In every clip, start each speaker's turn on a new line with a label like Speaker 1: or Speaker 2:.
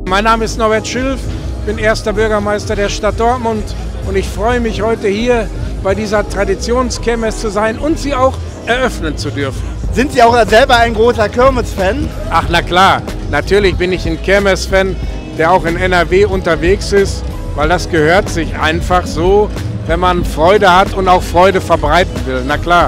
Speaker 1: Mein Name ist Norbert Schilf, bin erster Bürgermeister der Stadt Dortmund und ich freue mich heute hier bei dieser Traditionskirmes zu sein und sie auch eröffnen zu dürfen.
Speaker 2: Sind Sie auch selber ein großer Kirmes-Fan?
Speaker 1: Ach na klar, natürlich bin ich ein Kirmes-Fan, der auch in NRW unterwegs ist, weil das gehört sich einfach so, wenn man Freude hat und auch Freude verbreiten will, na klar.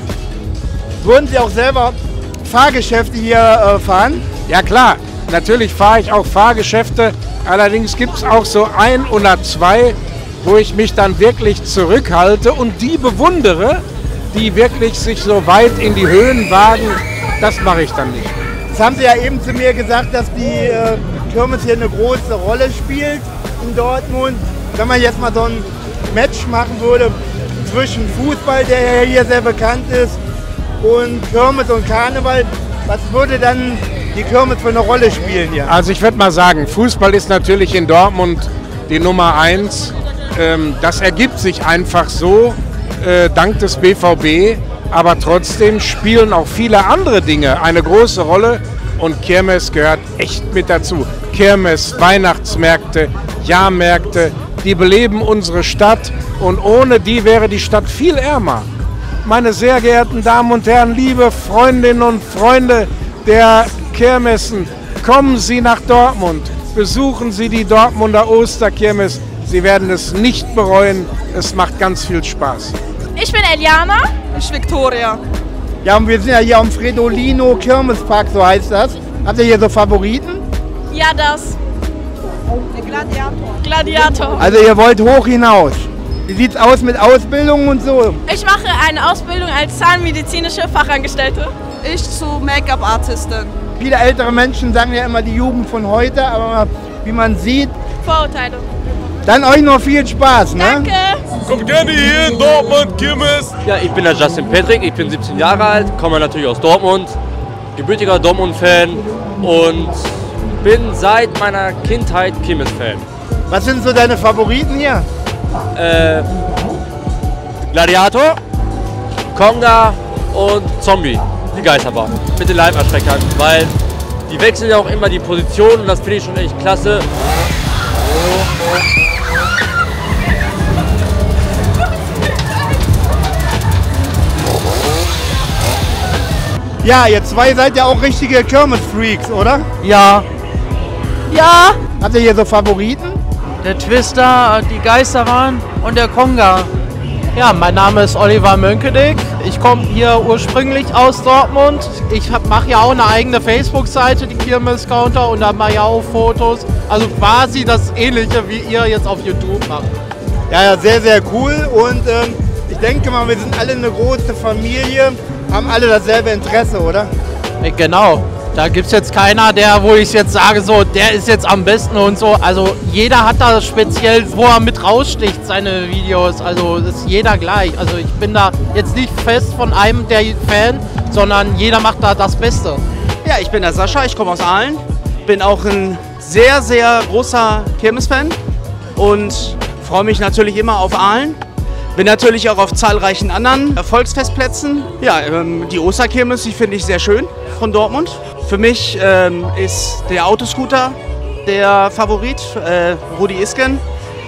Speaker 2: Würden Sie auch selber Fahrgeschäfte hier fahren?
Speaker 1: Ja klar, natürlich fahre ich auch Fahrgeschäfte, allerdings gibt es auch so ein oder zwei, wo ich mich dann wirklich zurückhalte und die bewundere, die wirklich sich so weit in die Höhen wagen, das mache ich dann nicht.
Speaker 2: Das haben Sie ja eben zu mir gesagt, dass die Kirmes hier eine große Rolle spielt in Dortmund. Wenn man jetzt mal so ein Match machen würde zwischen Fußball, der ja hier sehr bekannt ist, und Kirmes und Karneval, was würde dann die Kirmes für eine Rolle spielen hier?
Speaker 1: Also ich würde mal sagen, Fußball ist natürlich in Dortmund die Nummer 1. Das ergibt sich einfach so, dank des BVB, aber trotzdem spielen auch viele andere Dinge eine große Rolle und Kirmes gehört echt mit dazu. Kirmes, Weihnachtsmärkte, Jahrmärkte, die beleben unsere Stadt und ohne die wäre die Stadt viel ärmer. Meine sehr geehrten Damen und Herren, liebe Freundinnen und Freunde der Kirmessen, kommen Sie nach Dortmund, besuchen Sie die Dortmunder Osterkirmes. Sie werden es nicht bereuen, es macht ganz viel Spaß.
Speaker 3: Ich bin Eliana. Ich Victoria.
Speaker 2: Ja, und wir sind ja hier am Fredolino Kirmespark, so heißt das. Habt ihr hier so Favoriten?
Speaker 3: Ja, das. Der Gladiator. Gladiator.
Speaker 2: Also ihr wollt hoch hinaus. Wie sieht's aus mit Ausbildung und so?
Speaker 3: Ich mache eine Ausbildung als zahnmedizinische Fachangestellte.
Speaker 4: Ich zu Make-up-Artistin.
Speaker 2: Viele ältere Menschen sagen ja immer die Jugend von heute, aber wie man sieht...
Speaker 3: Vorurteile.
Speaker 2: Dann euch noch viel Spaß, ne?
Speaker 3: Danke.
Speaker 5: Kommt gerne hier in Dortmund, Kirmes.
Speaker 6: Ja, ich bin der Justin Patrick, ich bin 17 Jahre alt, komme natürlich aus Dortmund, gebürtiger Dortmund-Fan und bin seit meiner Kindheit Kirmes-Fan.
Speaker 2: Was sind so deine Favoriten hier?
Speaker 6: Gladiator, Konga und Zombie, die Geisterbahn, mit den Live-Erschreckern, weil die wechseln ja auch immer die Position und das finde ich schon echt klasse.
Speaker 2: Ja, ihr zwei seid ja auch richtige Kirmes-Freaks, oder?
Speaker 7: Ja. Ja.
Speaker 2: Habt ihr hier so Favoriten?
Speaker 7: Der Twister, die Geisterbahn und der Konga. Ja, mein Name ist Oliver Mönkedek. Ich komme hier ursprünglich aus Dortmund. Ich mache ja auch eine eigene Facebook-Seite, die Kirmes-Counter, und da mache ich auch Fotos. Also quasi das Ähnliche, wie ihr jetzt auf YouTube macht.
Speaker 2: Ja, sehr, sehr cool. Und ich denke mal, wir sind alle eine große Familie, haben alle dasselbe Interesse, oder?
Speaker 7: Genau. Da gibt es jetzt keiner, wo ich jetzt sage, so, der ist jetzt am besten und so. Also jeder hat da speziell, wo er mit raussticht, seine Videos. Also ist jeder gleich. Also ich bin da jetzt nicht fest von einem der Fan, sondern jeder macht da das Beste.
Speaker 4: Ja, ich bin der Sascha, ich komme aus Aalen. Bin auch ein sehr, sehr großer Kirmes-Fan und freue mich natürlich immer auf Aalen. Bin natürlich auch auf zahlreichen anderen Volksfestplätzen. Ja, die Osterkirmes, die finde ich sehr schön von Dortmund. Für mich ist der Autoscooter der Favorit, Rudi Isken.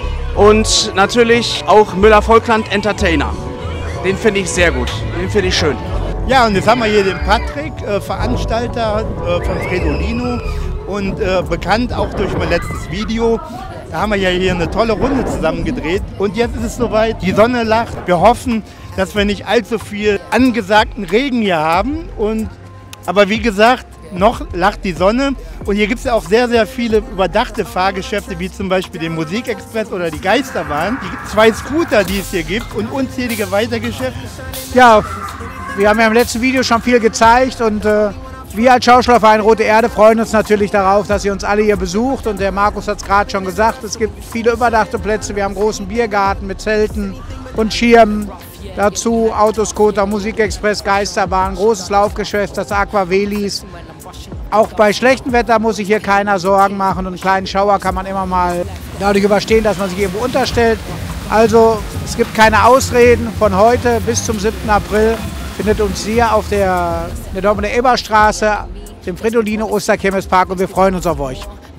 Speaker 4: Und natürlich auch Müller-Volkland Entertainer. Den finde ich sehr gut, den finde ich schön.
Speaker 2: Ja, und jetzt haben wir hier den Patrick, Veranstalter von Fredolino und bekannt auch durch mein letztes Video. Da haben wir ja hier eine tolle Runde zusammen gedreht und jetzt ist es soweit, die Sonne lacht. Wir hoffen, dass wir nicht allzu viel angesagten Regen hier haben. Aber wie gesagt, noch lacht die Sonne und hier gibt es ja auch sehr, sehr viele überdachte Fahrgeschäfte, wie zum Beispiel den Musikexpress oder die Geisterbahn. Die 2 Scooter, die es hier gibt und unzählige Weitergeschäfte.
Speaker 8: Ja, wir haben ja im letzten Video schon viel gezeigt und wir als Schauspielerverein Rote Erde freuen uns natürlich darauf, dass ihr uns alle hier besucht. Und der Markus hat es gerade schon gesagt, es gibt viele überdachte Plätze. Wir haben einen großen Biergarten mit Zelten und Schirmen. Dazu Autoscooter, Musikexpress, Geisterbahn, großes Laufgeschäft, das Aquavelis. Auch bei schlechtem Wetter muss sich hier keiner Sorgen machen. Und einen kleinen Schauer kann man immer mal dadurch überstehen, dass man sich irgendwo unterstellt. Also es gibt keine Ausreden. Von heute bis zum 7. April findet uns hier auf der Dortmunder Eberstraße, dem Fredolino Osterkirmespark, und wir freuen uns auf euch.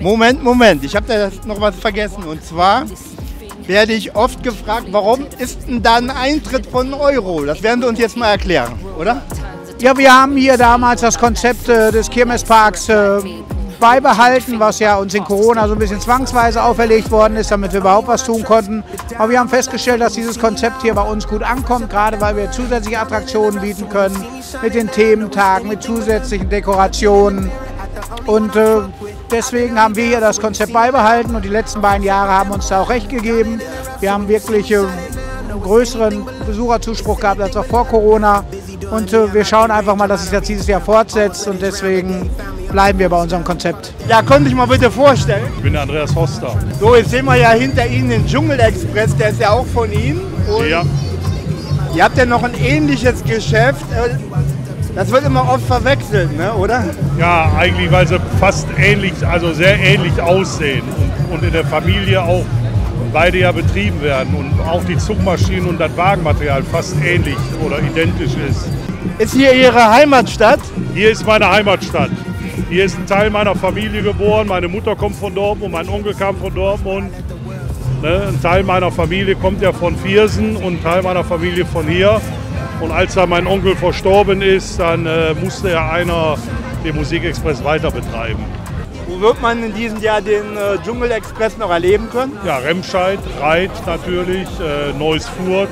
Speaker 2: Moment, ich habe da noch was vergessen. Und zwar werde ich oft gefragt, warum ist denn da ein Eintritt von €1? Das werden Sie uns jetzt mal erklären, oder?
Speaker 8: Ja, wir haben hier damals das Konzept des Kirmesparks beibehalten, was ja uns in Corona so ein bisschen zwangsweise auferlegt worden ist, damit wir überhaupt was tun konnten. Aber wir haben festgestellt, dass dieses Konzept hier bei uns gut ankommt, gerade weil wir zusätzliche Attraktionen bieten können, mit den Thementagen, mit zusätzlichen Dekorationen. Und deswegen haben wir hier das Konzept beibehalten und die letzten beiden Jahre haben uns da auch recht gegeben. Wir haben wirklich einen größeren Besucherzuspruch gehabt als auch vor Corona. Und wir schauen einfach mal, dass sich das dieses Jahr fortsetzt und deswegen bleiben wir bei unserem Konzept.
Speaker 2: Ja, konnte ich mal bitte vorstellen.
Speaker 5: Ich bin der Andreas Hoster.
Speaker 2: So, jetzt sehen wir ja hinter Ihnen den Dschungelexpress, der ist ja auch von Ihnen. Und
Speaker 5: Ja.
Speaker 2: ihr habt ja noch ein ähnliches Geschäft. Das wird immer oft verwechselt, ne, oder?
Speaker 5: Ja, eigentlich, weil sie fast ähnlich, also sehr ähnlich aussehen und in der Familie auch beide ja betrieben werden und auch die Zugmaschinen und das Wagenmaterial fast ähnlich oder identisch ist.
Speaker 2: Ist hier Ihre Heimatstadt?
Speaker 5: Hier ist meine Heimatstadt. Hier ist ein Teil meiner Familie geboren. Meine Mutter kommt von Dortmund, mein Onkel kam von Dortmund. Ne? Ein Teil meiner Familie kommt ja von Viersen und ein Teil meiner Familie von hier. Und als da mein Onkel verstorben ist, dann musste ja einer den Musikexpress weiter betreiben.
Speaker 2: Wo wird man in diesem Jahr den Dschungelexpress noch erleben können?
Speaker 5: Ja, Remscheid, Reit natürlich, Neuss Furt,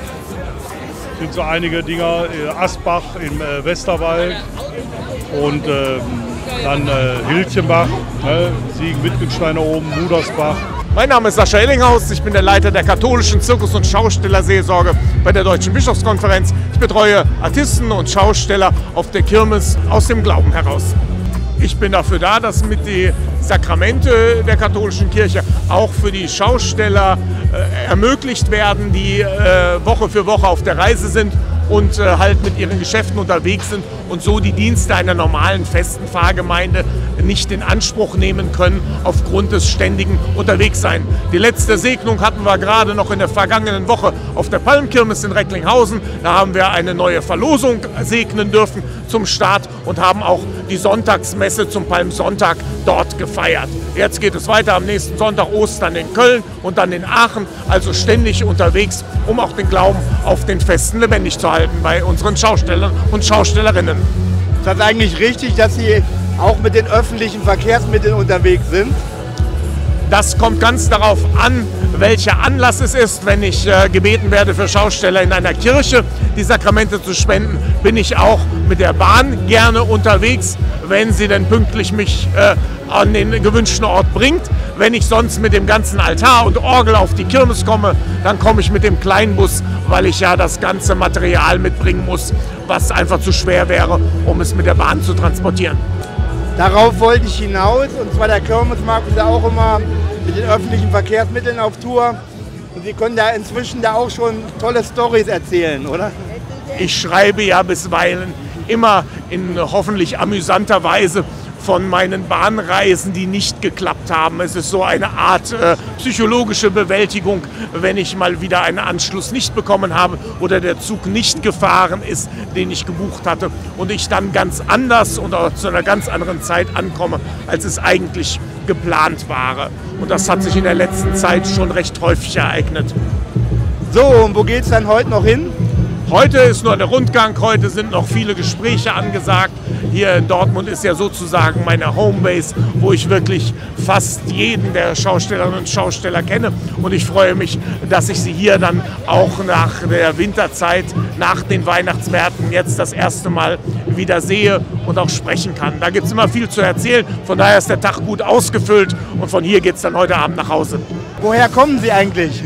Speaker 5: sind so einige Dinger, Asbach im Westerwald und dann Hilchenbach, ne, Siegen-Wittgenstein oben, Mudersbach.
Speaker 1: Mein Name ist Sascha Ellinghaus, ich bin der Leiter der katholischen Zirkus- und Schaustellerseelsorge bei der Deutschen Bischofskonferenz. Ich betreue Artisten und Schausteller auf der Kirmes aus dem Glauben heraus. Ich bin dafür da, dass mit die Sakramente der katholischen Kirche auch für die Schausteller ermöglicht werden, die Woche für Woche auf der Reise sind und halt mit ihren Geschäften unterwegs sind und so die Dienste einer normalen festen Pfarrgemeinde nicht in Anspruch nehmen können aufgrund des ständigen Unterwegssein. Die letzte Segnung hatten wir gerade noch in der vergangenen Woche auf der Palmkirmes in Recklinghausen. Da haben wir eine neue Verlosung segnen dürfen zum Start und haben auch die Sonntagsmesse zum Palmsonntag dort gefeiert. Jetzt geht es weiter am nächsten Sonntag Ostern in Köln und dann in Aachen, also ständig unterwegs, um auch den Glauben auf den Festen lebendig zu halten bei unseren Schaustellern und Schaustellerinnen.
Speaker 2: Ist das eigentlich richtig, dass Sie auch mit den öffentlichen Verkehrsmitteln unterwegs sind?
Speaker 1: Das kommt ganz darauf an, welcher Anlass es ist. Wenn ich gebeten werde, für Schausteller in einer Kirche die Sakramente zu spenden, bin ich auch mit der Bahn gerne unterwegs, wenn sie denn pünktlich mich an den gewünschten Ort bringt. Wenn ich sonst mit dem ganzen Altar und Orgel auf die Kirmes komme, dann komme ich mit dem Kleinbus, weil ich ja das ganze Material mitbringen muss, was einfach zu schwer wäre, um es mit der Bahn zu transportieren.
Speaker 2: Darauf wollte ich hinaus, und zwar der Kirmesmarkt ist ja auch immer mit den öffentlichen Verkehrsmitteln auf Tour. Und Sie können da inzwischen da auch schon tolle Storys erzählen, oder?
Speaker 1: Ich schreibe ja bisweilen immer in hoffentlich amüsanter Weise von meinen Bahnreisen, die nicht geklappt haben. Es ist so eine Art psychologische Bewältigung, wenn ich mal wieder einen Anschluss nicht bekommen habe oder der Zug nicht gefahren ist, den ich gebucht hatte und ich dann ganz anders oder zu einer ganz anderen Zeit ankomme, als es eigentlich geplant war. Und das hat sich in der letzten Zeit schon recht häufig ereignet.
Speaker 2: So, und wo geht es dann heute noch hin?
Speaker 1: Heute ist nur der Rundgang, heute sind noch viele Gespräche angesagt. Hier in Dortmund ist ja sozusagen meine Homebase, wo ich wirklich fast jeden der Schaustellerinnen und Schausteller kenne. Und ich freue mich, dass ich sie hier dann auch nach der Winterzeit, nach den Weihnachtsmärkten jetzt das erste Mal wieder sehe und auch sprechen kann. Da gibt es immer viel zu erzählen, von daher ist der Tag gut ausgefüllt und von hier geht es dann heute Abend nach Hause.
Speaker 2: Woher kommen Sie eigentlich?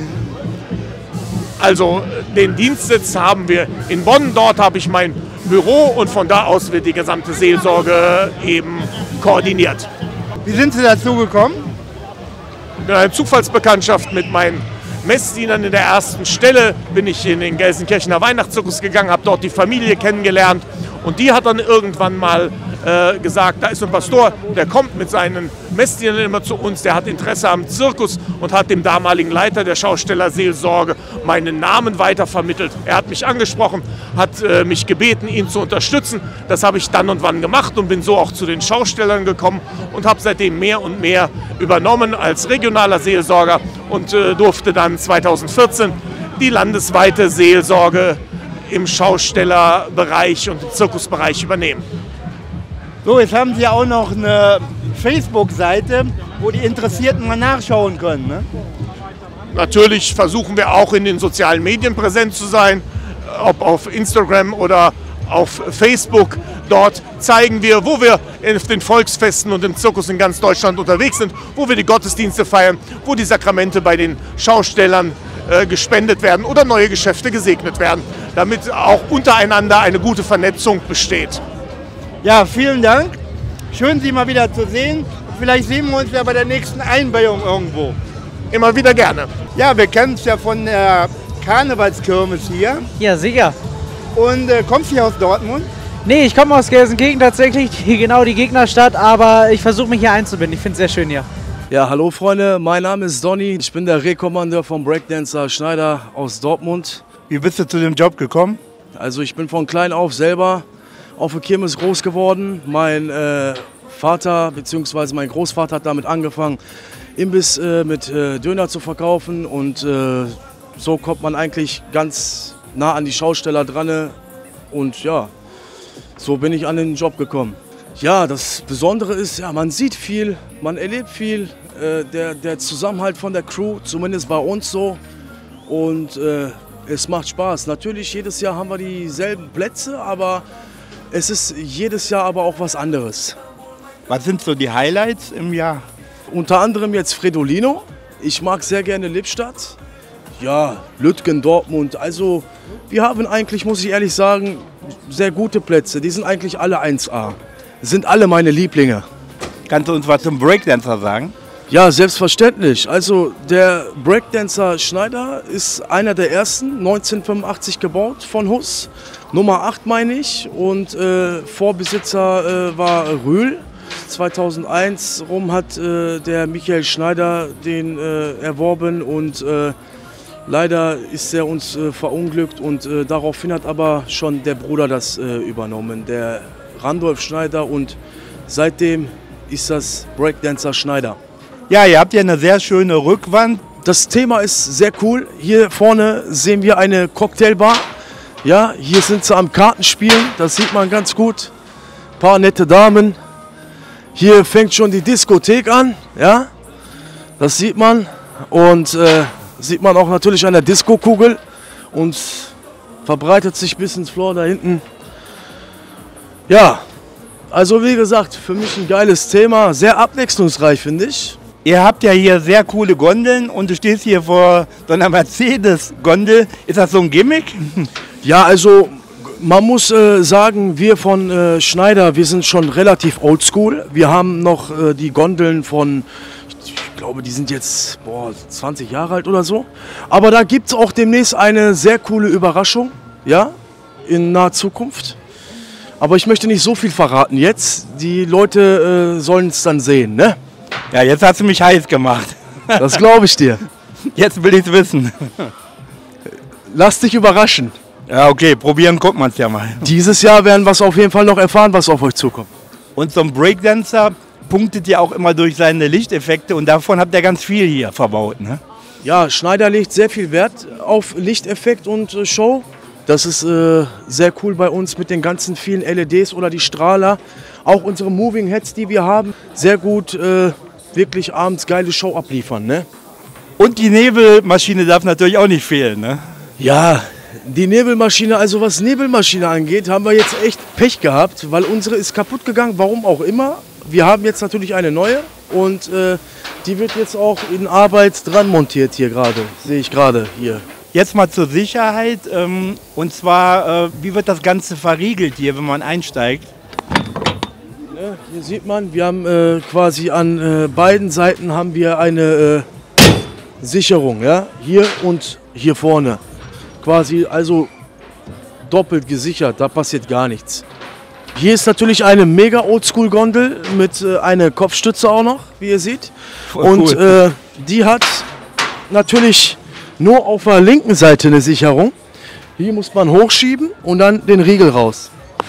Speaker 1: Also den Dienstsitz haben wir in Bonn, dort habe ich mein Büro und von da aus wird die gesamte Seelsorge eben koordiniert.
Speaker 2: Wie sind Sie dazu gekommen?
Speaker 1: Eine Zufallsbekanntschaft mit meinen Messdienern in der ersten Stelle bin ich in den Gelsenkirchener Weihnachtszirkus gegangen, habe dort die Familie kennengelernt und die hat dann irgendwann mal
Speaker 9: gesagt, da ist ein Pastor, der kommt mit seinen Messdienern immer zu uns, der hat Interesse am Zirkus und hat dem damaligen Leiter der Schaustellerseelsorge meinen Namen weitervermittelt. Er hat mich angesprochen, hat mich gebeten, ihn zu unterstützen. Das habe ich dann und wann gemacht und bin so auch zu den Schaustellern gekommen und habe seitdem mehr und mehr übernommen als regionaler Seelsorger und durfte dann 2014 die landesweite Seelsorge im Schaustellerbereich und im Zirkusbereich übernehmen.
Speaker 2: So, jetzt haben Sie auch noch eine Facebook-Seite, wo die Interessierten mal nachschauen können, ne?
Speaker 9: Natürlich versuchen wir auch in den sozialen Medien präsent zu sein, ob auf Instagram oder auf Facebook. Dort zeigen wir, wo wir auf den Volksfesten und im Zirkus in ganz Deutschland unterwegs sind, wo wir die Gottesdienste feiern, wo die Sakramente bei den Schaustellern gespendet werden oder neue Geschäfte gesegnet werden, damit auch untereinander eine gute Vernetzung besteht.
Speaker 2: Ja, vielen Dank. Schön, Sie mal wieder zu sehen. Vielleicht sehen wir uns ja bei der nächsten Einweihung irgendwo.
Speaker 9: Immer wieder gerne.
Speaker 2: Ja, wir kennen es ja von der Karnevalskirmes hier.
Speaker 7: Ja, sicher.
Speaker 2: Und kommst du hier aus Dortmund?
Speaker 7: Nee, ich komme aus Gelsenkirchen tatsächlich, genau die Gegnerstadt, aber ich versuche mich hier einzubinden. Ich finde es sehr schön hier.
Speaker 10: Ja, hallo Freunde, mein Name ist Donny. Ich bin der Rekommandeur vom Breakdancer Schneider aus Dortmund.
Speaker 2: Wie bist du zu dem Job gekommen?
Speaker 10: Also ich bin von klein auf selber auf der Kirmes groß geworden. Mein Vater bzw. mein Großvater hat damit angefangen, Imbiss mit Döner zu verkaufen. Und so kommt man eigentlich ganz nah an die Schausteller dran. Und ja, so bin ich an den Job gekommen. Ja, das Besondere ist, ja, man sieht viel, man erlebt viel. Der Zusammenhalt von der Crew, zumindest bei uns so. Und es macht Spaß. Natürlich, jedes Jahr haben wir dieselben Plätze, aber es ist jedes Jahr aber auch was anderes.
Speaker 2: Was sind so die Highlights im Jahr?
Speaker 10: Unter anderem jetzt Fredolino. Ich mag sehr gerne Lippstadt. Ja, Lütgen, Dortmund. Also wir haben eigentlich, muss ich ehrlich sagen, sehr gute Plätze. Die sind eigentlich alle 1A. Sind alle meine Lieblinge.
Speaker 2: Kannst du uns was zum Breakdancer sagen?
Speaker 10: Ja, selbstverständlich. Also der Breakdancer Schneider ist einer der ersten, 1985 gebaut von Huss. Nummer 8 meine ich. Und Vorbesitzer war Rühl. 2001 rum hat der Michael Schneider den erworben und leider ist er uns verunglückt und daraufhin hat aber schon der Bruder das übernommen, der Randolph Schneider, und seitdem ist das Breakdancer Schneider.
Speaker 2: Ja, ihr habt ja eine sehr schöne Rückwand.
Speaker 10: Das Thema ist sehr cool. Hier vorne sehen wir eine Cocktailbar. Ja, hier sind sie am Kartenspielen, das sieht man ganz gut. Ein paar nette Damen. Hier fängt schon die Diskothek an, ja, das sieht man. Und sieht man auch natürlich an der Diskokugel und verbreitet sich bis ins Floor da hinten. Ja, also wie gesagt, für mich ein geiles Thema, sehr abwechslungsreich, finde ich.
Speaker 2: Ihr habt ja hier sehr coole Gondeln und du stehst hier vor so einer Mercedes-Gondel. Ist das so ein Gimmick?
Speaker 10: Ja, also man muss sagen, wir von Schneider, wir sind schon relativ oldschool. Wir haben noch die Gondeln von, ich glaube, die sind jetzt 20 Jahre alt oder so. Aber da gibt es auch demnächst eine sehr coole Überraschung, ja, in naher Zukunft. Aber ich möchte nicht so viel verraten jetzt. Die Leute sollen es dann sehen, ne?
Speaker 2: Ja, jetzt hast du mich heiß gemacht.
Speaker 10: Das glaube ich dir.
Speaker 2: Jetzt will ich es wissen.
Speaker 10: Lass dich überraschen.
Speaker 2: Ja, okay, probieren, gucken wir es ja mal.
Speaker 10: Dieses Jahr werden wir es auf jeden Fall noch erfahren, was auf euch zukommt.
Speaker 2: Und so ein Breakdancer punktet ja auch immer durch seine Lichteffekte und davon habt ihr ganz viel hier verbaut, ne?
Speaker 10: Ja, Schneider legt sehr viel Wert auf Lichteffekt und Show. Das ist sehr cool bei uns mit den ganzen vielen LEDs oder die Strahler. Auch unsere Moving Heads, die wir haben, sehr gut wirklich abends geile Show abliefern, ne?
Speaker 2: Und die Nebelmaschine darf natürlich auch nicht fehlen, ne?
Speaker 10: Ja, die Nebelmaschine, also was Nebelmaschine angeht, haben wir jetzt echt Pech gehabt, weil unsere ist kaputt gegangen, warum auch immer. Wir haben jetzt natürlich eine neue und die wird jetzt auch in Arbeit dran montiert hier gerade, sehe ich gerade hier.
Speaker 2: Jetzt mal zur Sicherheit, und zwar, wie wird das Ganze verriegelt hier, wenn man einsteigt?
Speaker 10: Ja, hier sieht man, wir haben quasi an beiden Seiten haben wir eine Sicherung, ja, hier und hier vorne. Quasi also doppelt gesichert, da passiert gar nichts. Hier ist natürlich eine mega Oldschool-Gondel mit einer Kopfstütze auch noch, wie ihr seht. Und cool. Die hat natürlich nur auf der linken Seite eine Sicherung. Hier muss man hochschieben und dann den Riegel raus.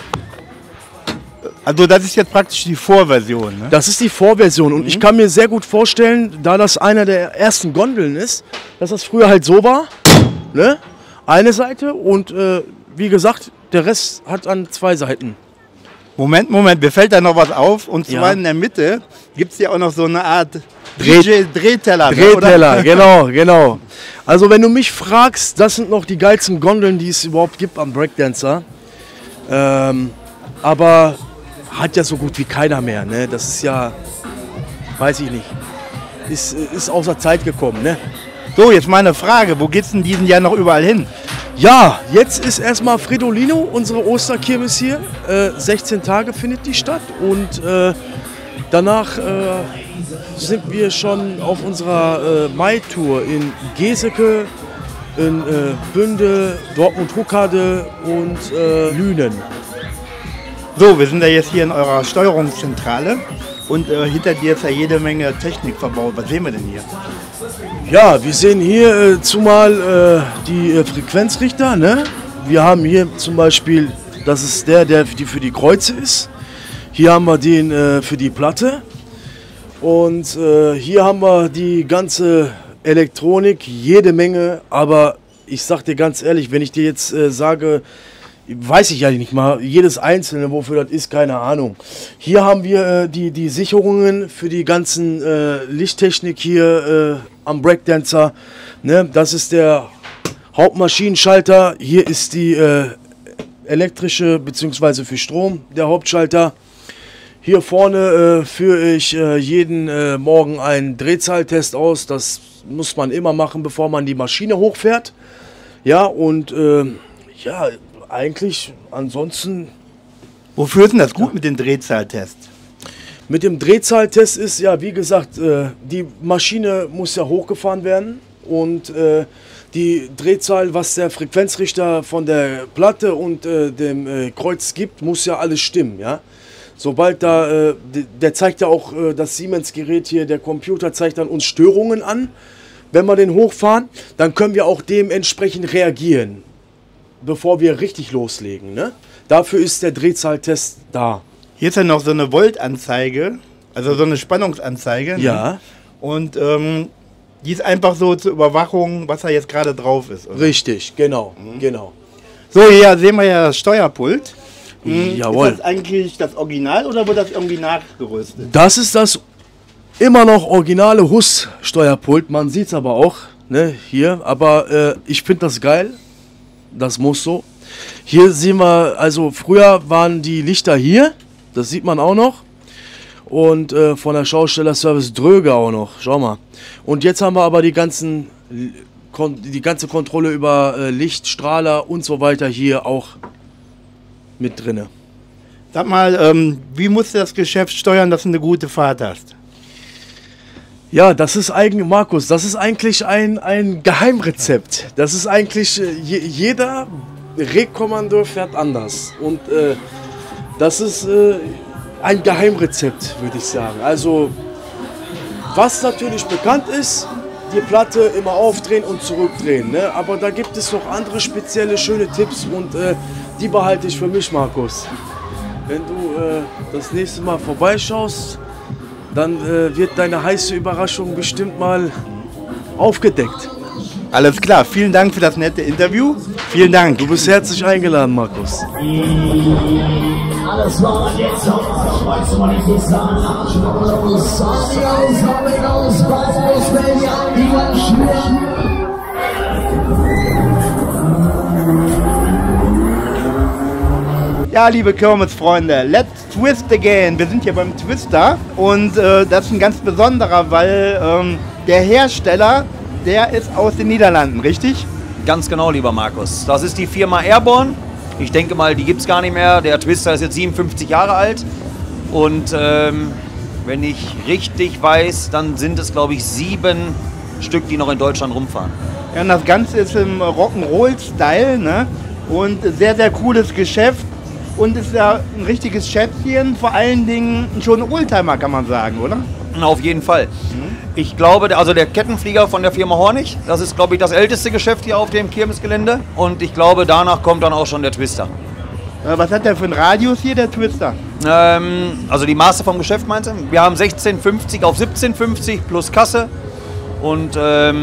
Speaker 2: Also das ist jetzt praktisch die Vorversion, ne?
Speaker 10: Das ist die Vorversion und ich kann mir sehr gut vorstellen, da das einer der ersten Gondeln ist, dass das früher halt so war, ne? Eine Seite und wie gesagt, der Rest hat an 2 Seiten.
Speaker 2: Moment, mir fällt da noch was auf und zwar in der Mitte gibt es ja auch noch so eine Art Drehteller.
Speaker 10: Drehteller, genau. Also wenn du mich fragst, das sind noch die geilsten Gondeln, die es überhaupt gibt am Breakdancer. Aber hat ja so gut wie keiner mehr, ne? Das ist ja, weiß ich nicht, ist außer Zeit gekommen, ne?
Speaker 2: So, jetzt mal eine Frage, wo geht's denn diesen Jahr noch überall hin?
Speaker 10: Ja, jetzt ist erstmal Fredolino, unsere Osterkirmes hier. 16 Tage findet die statt und danach sind wir schon auf unserer Mai-Tour in Geseke, in Bünde, Dortmund-Huckade und Lünen.
Speaker 2: So, wir sind ja jetzt hier in eurer Steuerungszentrale und hinter dir ist ja jede Menge Technik verbaut. Was sehen wir denn hier?
Speaker 10: Ja, wir sehen hier zumal die Frequenzrichter, ne? Wir haben hier zum Beispiel, das ist der für die Kreuze ist. Hier haben wir den für die Platte. Und hier haben wir die ganze Elektronik, jede Menge. Aber ich sag dir ganz ehrlich, wenn ich dir jetzt sage, weiß ich ja nicht mal, jedes einzelne, wofür das ist, keine Ahnung. Hier haben wir die Sicherungen für die ganzen Lichttechnik hier am Breakdancer. Ne? Das ist der Hauptmaschinenschalter. Hier ist die elektrische bzw. für Strom der Hauptschalter. Hier vorne führe ich jeden Morgen einen Drehzahltest aus. Das muss man immer machen, bevor man die Maschine hochfährt. Ja, und ja, eigentlich ansonsten.
Speaker 2: Wofür ist denn das gut mit dem Drehzahltest?
Speaker 10: Mit dem Drehzahltest ist ja, wie gesagt, die Maschine muss ja hochgefahren werden und die Drehzahl, was der Frequenzrichter von der Platte und dem Kreuz gibt, muss ja alles stimmen, ja. Sobald da, der zeigt ja auch, das Siemens-Gerät hier, der Computer zeigt dann uns Störungen an. Wenn wir den hochfahren, dann können wir auch dementsprechend reagieren, bevor wir richtig loslegen, ne? Dafür ist der Drehzahltest da.
Speaker 2: Hier ist ja noch so eine Voltanzeige, also so eine Spannungsanzeige.
Speaker 10: Ja.
Speaker 2: Ne? Und die ist einfach so zur Überwachung, was da jetzt gerade drauf ist. Oder?
Speaker 10: Richtig, genau, genau.
Speaker 2: So, hier sehen wir ja das Steuerpult.
Speaker 10: Jawohl.
Speaker 2: Ist das eigentlich das Original oder wird das irgendwie nachgerüstet?
Speaker 10: Das ist das immer noch originale Huss-Steuerpult. Man sieht es aber auch, ne, hier. Aber ich finde das geil. Das muss so. Hier sehen wir, also früher waren die Lichter hier. Das sieht man auch noch. Und von der Schaustellerservice Dröge auch noch. Schau mal. Und jetzt haben wir aber die ganze Kontrolle über Licht, Strahler und so weiter hier auch mit drinne.
Speaker 2: Sag mal, wie musst du das Geschäft steuern, dass du eine gute Fahrt hast?
Speaker 10: Ja, das ist eigentlich, Markus, das ist eigentlich ein Geheimrezept. Das ist eigentlich, jeder Rekommandeur fährt anders. Und das ist ein Geheimrezept, würde ich sagen. Also, was natürlich bekannt ist, die Platte immer aufdrehen und zurückdrehen. Ne? Aber da gibt es noch andere spezielle, schöne Tipps und die behalte ich für mich, Markus. Wenn du das nächste Mal vorbeischaust, dann wird deine heiße Überraschung bestimmt mal aufgedeckt.
Speaker 2: Alles klar, vielen Dank für das nette Interview. Vielen Dank.
Speaker 10: Du bist herzlich eingeladen, Markus. Alles war jetzt
Speaker 2: Ja, liebe Kirmesfreunde, let's twist again. Wir sind hier beim Twister und das ist ein ganz besonderer, weil der Hersteller, der ist aus den Niederlanden, richtig?
Speaker 11: Ganz genau, lieber Markus. Das ist die Firma Airborne. Ich denke mal, die gibt es gar nicht mehr. Der Twister ist jetzt 57 Jahre alt. Und wenn ich richtig weiß, dann sind es, glaube ich, 7 Stück, die noch in Deutschland rumfahren.
Speaker 2: Ja, und das Ganze ist im Rock'n'Roll-Style, ne? Und sehr, sehr cooles Geschäft. und ist ja ein richtiges Schätzchen, vor allen Dingen schon ein Oldtimer, kann man sagen, oder?
Speaker 11: Auf jeden Fall. Ich glaube, also der Kettenflieger von der Firma Hornig, das ist, glaube ich, das älteste Geschäft hier auf dem Kirmesgelände. Und ich glaube, danach kommt dann auch schon der Twister.
Speaker 2: Was hat der für einen Radius hier, der Twister?
Speaker 11: Also die Maße vom Geschäft meinst du? Wir haben 16,50 auf 17,50 plus Kasse. Und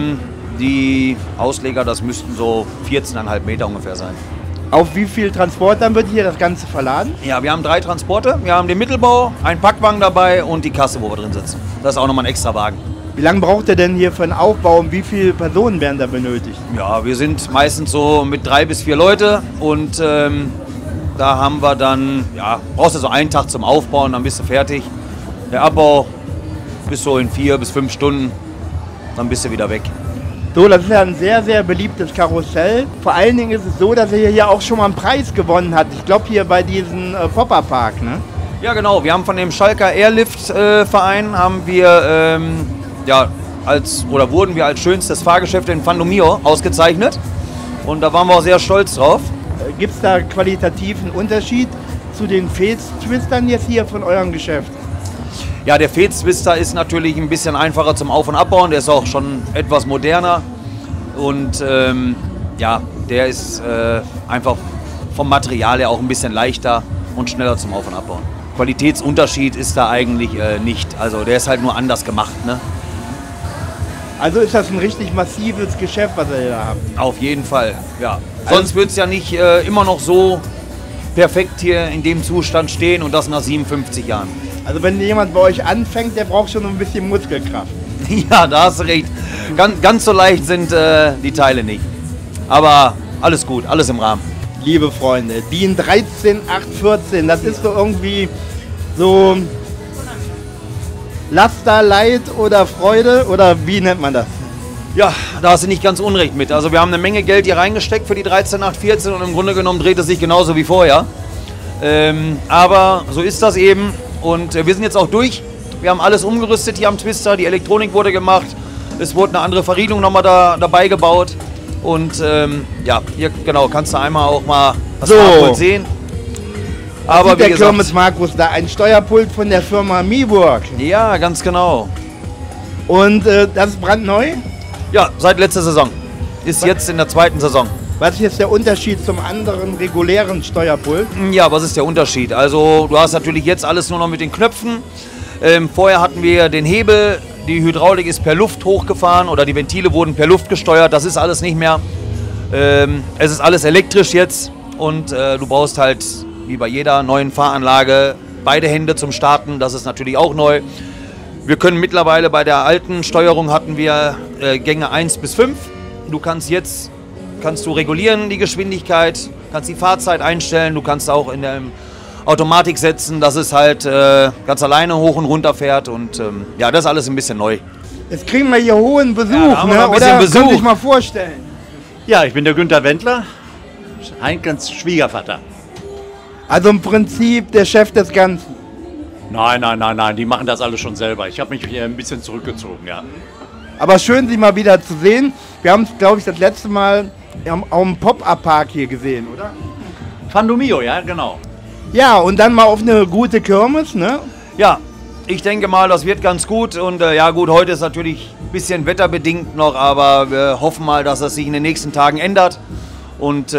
Speaker 11: die Ausleger, das müssten so 14,5 Meter ungefähr sein.
Speaker 2: Auf wie viel Transportern wird hier das Ganze verladen?
Speaker 11: Ja, wir haben 3 Transporte. Wir haben den Mittelbau, einen Packwagen dabei und die Kasse, wo wir drin sitzen. Das ist auch nochmal ein extra Wagen.
Speaker 2: Wie lange braucht ihr denn hier für den Aufbau und wie viele Personen werden da benötigt?
Speaker 11: Ja, wir sind meistens so mit 3 bis 4 Leute und da haben wir dann, ja, brauchst du so einen Tag zum Aufbauen, dann bist du fertig. Der Abbau bis so in 4 bis 5 Stunden, dann bist du wieder weg.
Speaker 2: So, das ist ja ein sehr, sehr beliebtes Karussell. Vor allen Dingen ist es so, dass er hier auch schon mal einen Preis gewonnen hat. Ich glaube hier bei diesem Popperpark, ne?
Speaker 11: Ja genau, wir haben von dem Schalker Airlift-Verein haben wir, wurden wir als schönstes Fahrgeschäft in Fandomio ausgezeichnet. Und da waren wir auch sehr stolz drauf.
Speaker 2: Gibt es da qualitativen Unterschied zu den Fez-Twistern jetzt hier von eurem Geschäft?
Speaker 11: Ja, der Fez-Twister ist natürlich ein bisschen einfacher zum Auf- und Abbauen. Der ist auch schon etwas moderner. Und der ist einfach vom Material her auch ein bisschen leichter und schneller zum Auf- und Abbauen. Qualitätsunterschied ist da eigentlich nicht. Also der ist halt nur anders gemacht, ne?
Speaker 2: Also ist das ein richtig massives Geschäft, was ihr hier habt?
Speaker 11: Auf jeden Fall, ja. Sonst würde es ja nicht immer noch so perfekt hier in dem Zustand stehen und das nach 57 Jahren.
Speaker 2: Also wenn jemand bei euch anfängt, der braucht schon ein bisschen Muskelkraft.
Speaker 11: Ja, da hast du recht. Ganz so leicht sind die Teile nicht. Aber alles gut, alles im Rahmen.
Speaker 2: Liebe Freunde, DIN 13814, das ist so irgendwie so Laster, Leid oder Freude oder wie nennt man das?
Speaker 11: Ja, da hast du nicht ganz unrecht mit. Also wir haben eine Menge Geld hier reingesteckt für die 13814 und im Grunde genommen dreht es sich genauso wie vorher. Aber so ist das eben und wir sind jetzt auch durch. Wir haben alles umgerüstet hier am Twister, die Elektronik wurde gemacht, es wurde eine andere Verriegelung nochmal dabei gebaut und hier genau, kannst du einmal auch mal das Fahrpult sehen.
Speaker 2: Aber wie gesagt, Kirmes Markus da ein Steuerpult von der Firma MeWork.
Speaker 11: Ja, ganz genau.
Speaker 2: Und das ist brandneu?
Speaker 11: Ja, seit letzter Saison. Ist jetzt in der 2. Saison.
Speaker 2: Was ist jetzt der Unterschied zum anderen regulären Steuerpult?
Speaker 11: Ja, was ist der Unterschied? Also du hast natürlich jetzt alles nur noch mit den Knöpfen. Vorher hatten wir den Hebel, die Hydraulik ist per Luft hochgefahren oder die Ventile wurden per Luft gesteuert. Das ist alles nicht mehr. Es ist alles elektrisch jetzt und du brauchst halt wie bei jeder neuen Fahranlage beide Hände zum Starten. Das ist natürlich auch neu. Wir können mittlerweile, bei der alten Steuerung hatten wir Gänge 1 bis 5. Du kannst du regulieren die Geschwindigkeit, kannst die Fahrzeit einstellen, du kannst auch in der Automatik setzen, dass es halt ganz alleine hoch und runter fährt und das ist alles ein bisschen neu.
Speaker 2: Jetzt kriegen wir hier hohen Besuch,
Speaker 11: ja,
Speaker 2: ne? Oder? Kann ich mal vorstellen.
Speaker 12: Ja, ich bin der Günther Wendler, Heinkens Schwiegervater.
Speaker 2: Also im Prinzip der Chef des Ganzen.
Speaker 12: Nein, die machen das alles schon selber. Ich habe mich hier ein bisschen zurückgezogen, ja.
Speaker 2: Aber schön, Sie mal wieder zu sehen. Wir haben es, glaube ich, das letzte Mal auf dem Pop-Up-Park hier gesehen, oder?
Speaker 12: Fandomio, ja, genau.
Speaker 2: Ja, und dann mal auf eine gute Kirmes, ne?
Speaker 11: Ja, ich denke mal, das wird ganz gut. Und gut, heute ist natürlich ein bisschen wetterbedingt noch, aber wir hoffen mal, dass das sich in den nächsten Tagen ändert. Und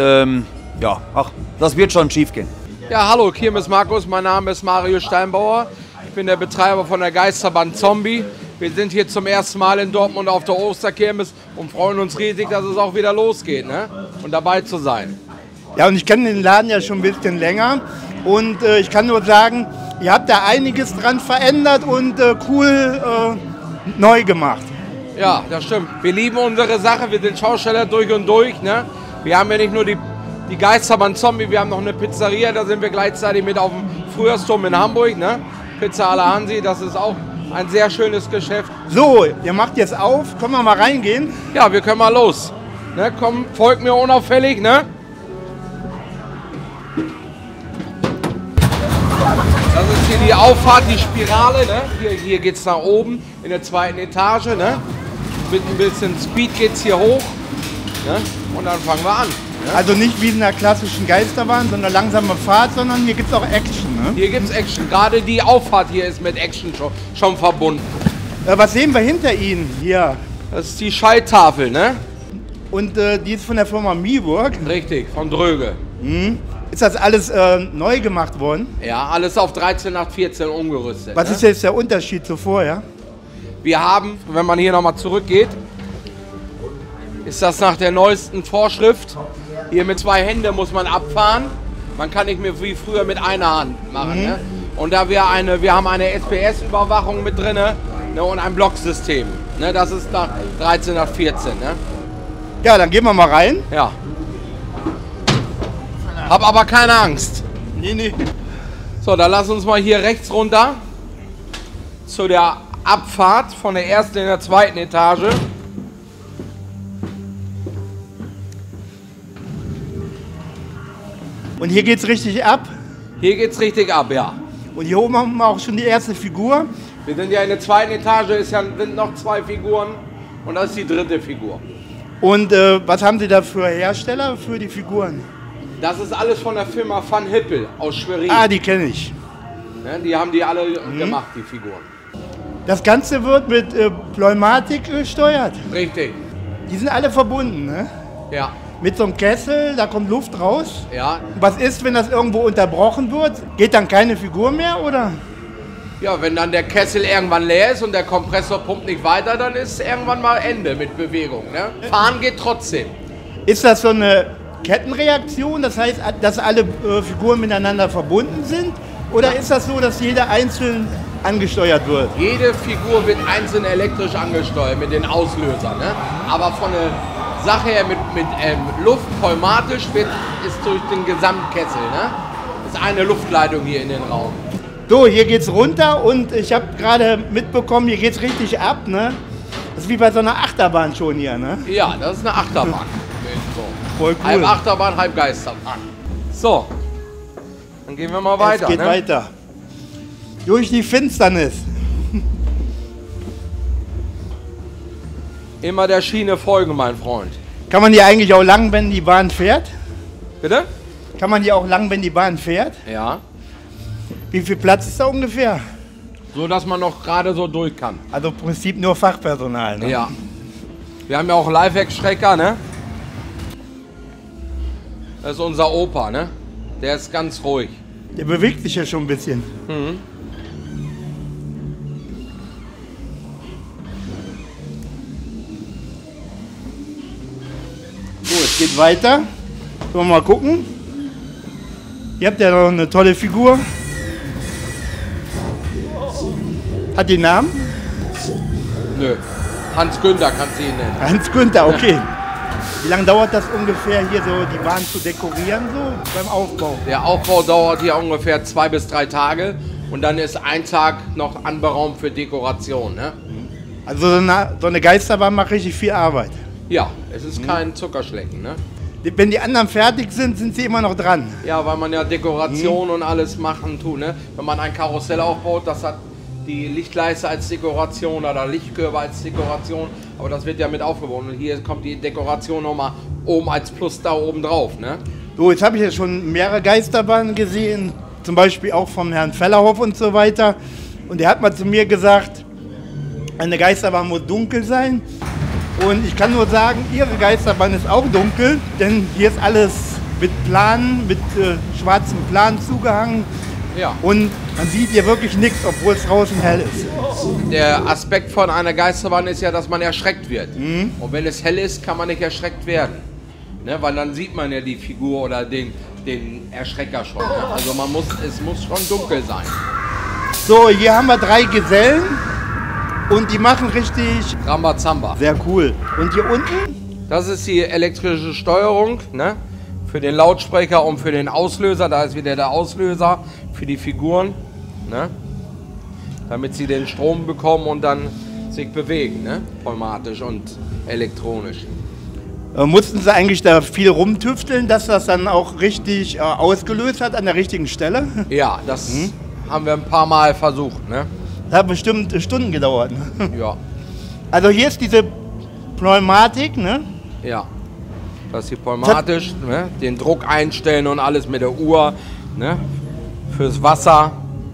Speaker 11: das wird schon schief gehen.
Speaker 13: Ja, hallo, Kirmes Markus, mein Name ist Mario Steinbauer. Ich bin der Betreiber von der Geisterbahn Zombie. Wir sind hier zum ersten Mal in Dortmund auf der Osterkirmes und freuen uns riesig, dass es auch wieder losgeht, ne? Und dabei zu sein.
Speaker 2: Ja, und ich kenne den Laden ja schon ein bisschen länger und ich kann nur sagen, ihr habt da einiges dran verändert und cool neu gemacht.
Speaker 13: Ja, das stimmt. Wir lieben unsere Sache, wir sind Schausteller durch und durch, ne? Wir haben ja nicht nur die Geisterbahn Zombie, wir haben noch eine Pizzeria, da sind wir gleichzeitig mit auf dem Frühjahrsturm in Hamburg, ne? Pizza alla Hansi, das ist auch ein sehr schönes Geschäft.
Speaker 2: So, ihr macht jetzt auf, können wir mal reingehen?
Speaker 13: Ja, wir können mal los. Ne, komm, folgt mir unauffällig, ne? Das ist hier die Auffahrt, die Spirale, ne? Hier geht's nach oben in der 2. Etage, ne? Mit ein bisschen Speed geht's hier hoch, ne? Und dann fangen wir an. Ne?
Speaker 2: Also nicht wie in einer klassischen Geisterbahn, sondern langsame Fahrt, sondern hier gibt es auch Action. Ne?
Speaker 13: Hier gibt es Action. Gerade die Auffahrt hier ist mit Action schon verbunden.
Speaker 2: Was sehen wir hinter Ihnen hier?
Speaker 13: Das ist die Schalttafel, ne?
Speaker 2: Und die ist von der Firma Miburg.
Speaker 13: Richtig, von Dröge.
Speaker 2: Mhm. Ist das alles neu gemacht worden?
Speaker 13: Ja, alles auf 13/14 umgerüstet.
Speaker 2: Was ist jetzt der Unterschied zu vorher?
Speaker 13: Wir haben, wenn man hier nochmal zurückgeht, ist das nach der neuesten Vorschrift. Hier mit 2 Händen muss man abfahren. Man kann nicht mehr wie früher mit einer Hand machen. Ne? Und da wir haben eine SPS-Überwachung mit drin, ne, und ein Blocksystem. Ne? Das ist nach 13/14. Ne?
Speaker 2: Ja, dann gehen wir mal rein.
Speaker 13: Ja. Hab aber keine Angst.
Speaker 2: Nee.
Speaker 13: So, dann lass uns mal hier rechts runter zu der Abfahrt von der ersten in der zweiten Etage.
Speaker 2: Und hier geht's richtig ab?
Speaker 13: Hier geht's richtig ab, ja.
Speaker 2: Und hier oben haben wir auch schon die erste Figur.
Speaker 13: Wir sind ja in der zweiten Etage, sind noch 2 Figuren und das ist die 3. Figur.
Speaker 2: Und was haben Sie da für Hersteller für die Figuren?
Speaker 13: Das ist alles von der Firma Van Hippel aus Schwerin.
Speaker 2: Ah, die kenne ich.
Speaker 13: Ne, die haben die alle gemacht, die Figuren.
Speaker 2: Das Ganze wird mit Pneumatik gesteuert.
Speaker 13: Richtig.
Speaker 2: Die sind alle verbunden, ne?
Speaker 13: Ja.
Speaker 2: Mit so einem Kessel, da kommt Luft raus.
Speaker 13: Ja.
Speaker 2: Was ist, wenn das irgendwo unterbrochen wird? Geht dann keine Figur mehr, oder?
Speaker 13: Ja, wenn dann der Kessel irgendwann leer ist und der Kompressor pumpt nicht weiter, dann ist irgendwann mal Ende mit Bewegung. Ne? Fahren geht trotzdem.
Speaker 2: Ist das so eine Kettenreaktion, das heißt, dass alle Figuren miteinander verbunden sind? Oder ist das so, dass jeder einzeln angesteuert wird?
Speaker 13: Jede Figur wird einzeln elektrisch angesteuert mit den Auslösern. Ne? Aber von der Sache her mit Luft pneumatisch ist durch den Gesamtkessel. Ne? Ist eine Luftleitung hier in den Raum.
Speaker 2: So, hier geht's runter und ich habe gerade mitbekommen, hier geht's richtig ab. Ne? Das ist wie bei so einer Achterbahn schon hier. Ne?
Speaker 13: Ja, das ist eine Achterbahn. So.
Speaker 2: Voll cool.
Speaker 13: Halb Achterbahn, halb Geisterbahn. So, dann gehen wir mal weiter.
Speaker 2: Es geht weiter. Durch die Finsternis.
Speaker 13: Immer der Schiene folgen, mein Freund.
Speaker 2: Kann man hier eigentlich auch lang, wenn die Bahn fährt?
Speaker 13: Bitte?
Speaker 2: Kann man hier auch lang, wenn die Bahn fährt?
Speaker 13: Ja.
Speaker 2: Wie viel Platz ist da ungefähr?
Speaker 13: So, dass man noch gerade so durch kann.
Speaker 2: Also im Prinzip nur Fachpersonal, ne?
Speaker 13: Ja. Wir haben ja auch Lifehack-Strecker, ne? Das ist unser Opa, ne? Der ist ganz ruhig.
Speaker 2: Der bewegt sich ja schon ein bisschen.
Speaker 13: Mhm.
Speaker 2: So, es geht weiter. Sollen wir mal gucken. Ihr habt ja noch eine tolle Figur. Hat die Namen?
Speaker 13: Nö. Hans Günther kannst du ihn nennen.
Speaker 2: Hans Günther, okay. Wie lange dauert das ungefähr, hier so die Bahn zu dekorieren, so beim Aufbau?
Speaker 13: Der Aufbau dauert hier ungefähr 2 bis 3 Tage und dann ist ein Tag noch anberaumt für Dekoration. Ne?
Speaker 2: Also so eine Geisterbahn macht richtig viel Arbeit.
Speaker 13: Ja, es ist kein Zuckerschlecken. Ne?
Speaker 2: Wenn die anderen fertig sind, sind sie immer noch dran.
Speaker 13: Ja, weil man ja Dekoration und alles machen tut. Ne? Wenn man ein Karussell aufbaut, das hat die Lichtleiste als Dekoration oder Lichtkörper als Dekoration, aber das wird ja mit aufgebaut und hier kommt die Dekoration nochmal oben als Plus da oben drauf. Ne?
Speaker 2: So, jetzt habe ich ja schon mehrere Geisterbahnen gesehen, zum Beispiel auch vom Herrn Fellerhoff und so weiter. Und er hat mal zu mir gesagt, eine Geisterbahn muss dunkel sein. Und ich kann nur sagen, Ihre Geisterbahn ist auch dunkel, denn hier ist alles mit Planen, mit schwarzen Planen zugehangen.
Speaker 13: Ja.
Speaker 2: Und man sieht hier wirklich nichts, obwohl es draußen hell ist.
Speaker 13: Der Aspekt von einer Geisterbahn ist ja, dass man erschreckt wird. Mhm. Und wenn es hell ist, kann man nicht erschreckt werden. Ne? Weil dann sieht man ja die Figur oder den Erschrecker schon. Ne? Also es muss schon dunkel sein.
Speaker 2: So, hier haben wir 3 Gesellen und die machen richtig
Speaker 13: Rambazamba.
Speaker 2: Sehr cool. Und hier unten?
Speaker 13: Das ist die elektrische Steuerung, ne? Für den Lautsprecher und für den Auslöser. Da ist wieder der Auslöser für die Figuren, ne? Damit sie den Strom bekommen und dann sich bewegen, ne? Pneumatisch und elektronisch.
Speaker 2: Mussten Sie eigentlich da viel rumtüfteln, dass das dann auch richtig ausgelöst hat an der richtigen Stelle?
Speaker 13: Ja, das haben wir ein paar Mal versucht, ne?
Speaker 2: Das hat bestimmt Stunden gedauert. Ne?
Speaker 13: Ja.
Speaker 2: Also hier ist diese Pneumatik, ne?
Speaker 13: Ja. dass sie pneumatisch den Druck einstellen und alles mit der Uhr, ne? Fürs Wasser.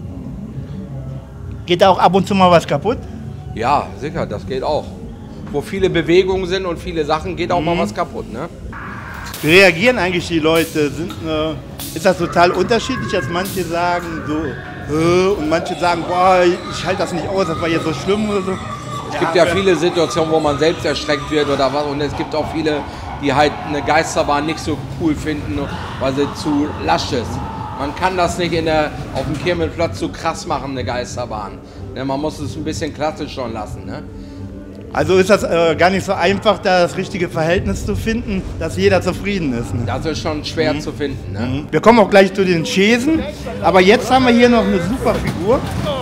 Speaker 2: Geht da auch ab und zu mal was kaputt?
Speaker 13: Ja, sicher, das geht auch. Wo viele Bewegungen sind und viele Sachen, geht auch mal was kaputt. Ne?
Speaker 2: Wie reagieren eigentlich die Leute? Ist das total unterschiedlich, dass manche sagen so, und manche sagen, boah, ich halte das nicht aus, das war jetzt so schlimm oder so?
Speaker 13: Es gibt ja viele Situationen, wo man selbst erschreckt wird oder was. Und es gibt auch viele, die halt eine Geisterbahn nicht so cool finden, weil sie zu lasch ist. Man kann das nicht auf dem Kirmesplatz so krass machen, eine Geisterbahn. Ne, man muss es ein bisschen klassisch schon lassen. Ne?
Speaker 2: Also ist das gar nicht so einfach, da das richtige Verhältnis zu finden, dass jeder zufrieden ist. Ne?
Speaker 13: Das ist schon schwer zu finden. Ne?
Speaker 2: Wir kommen auch gleich zu den Chaisen, aber jetzt haben wir hier noch eine super Figur.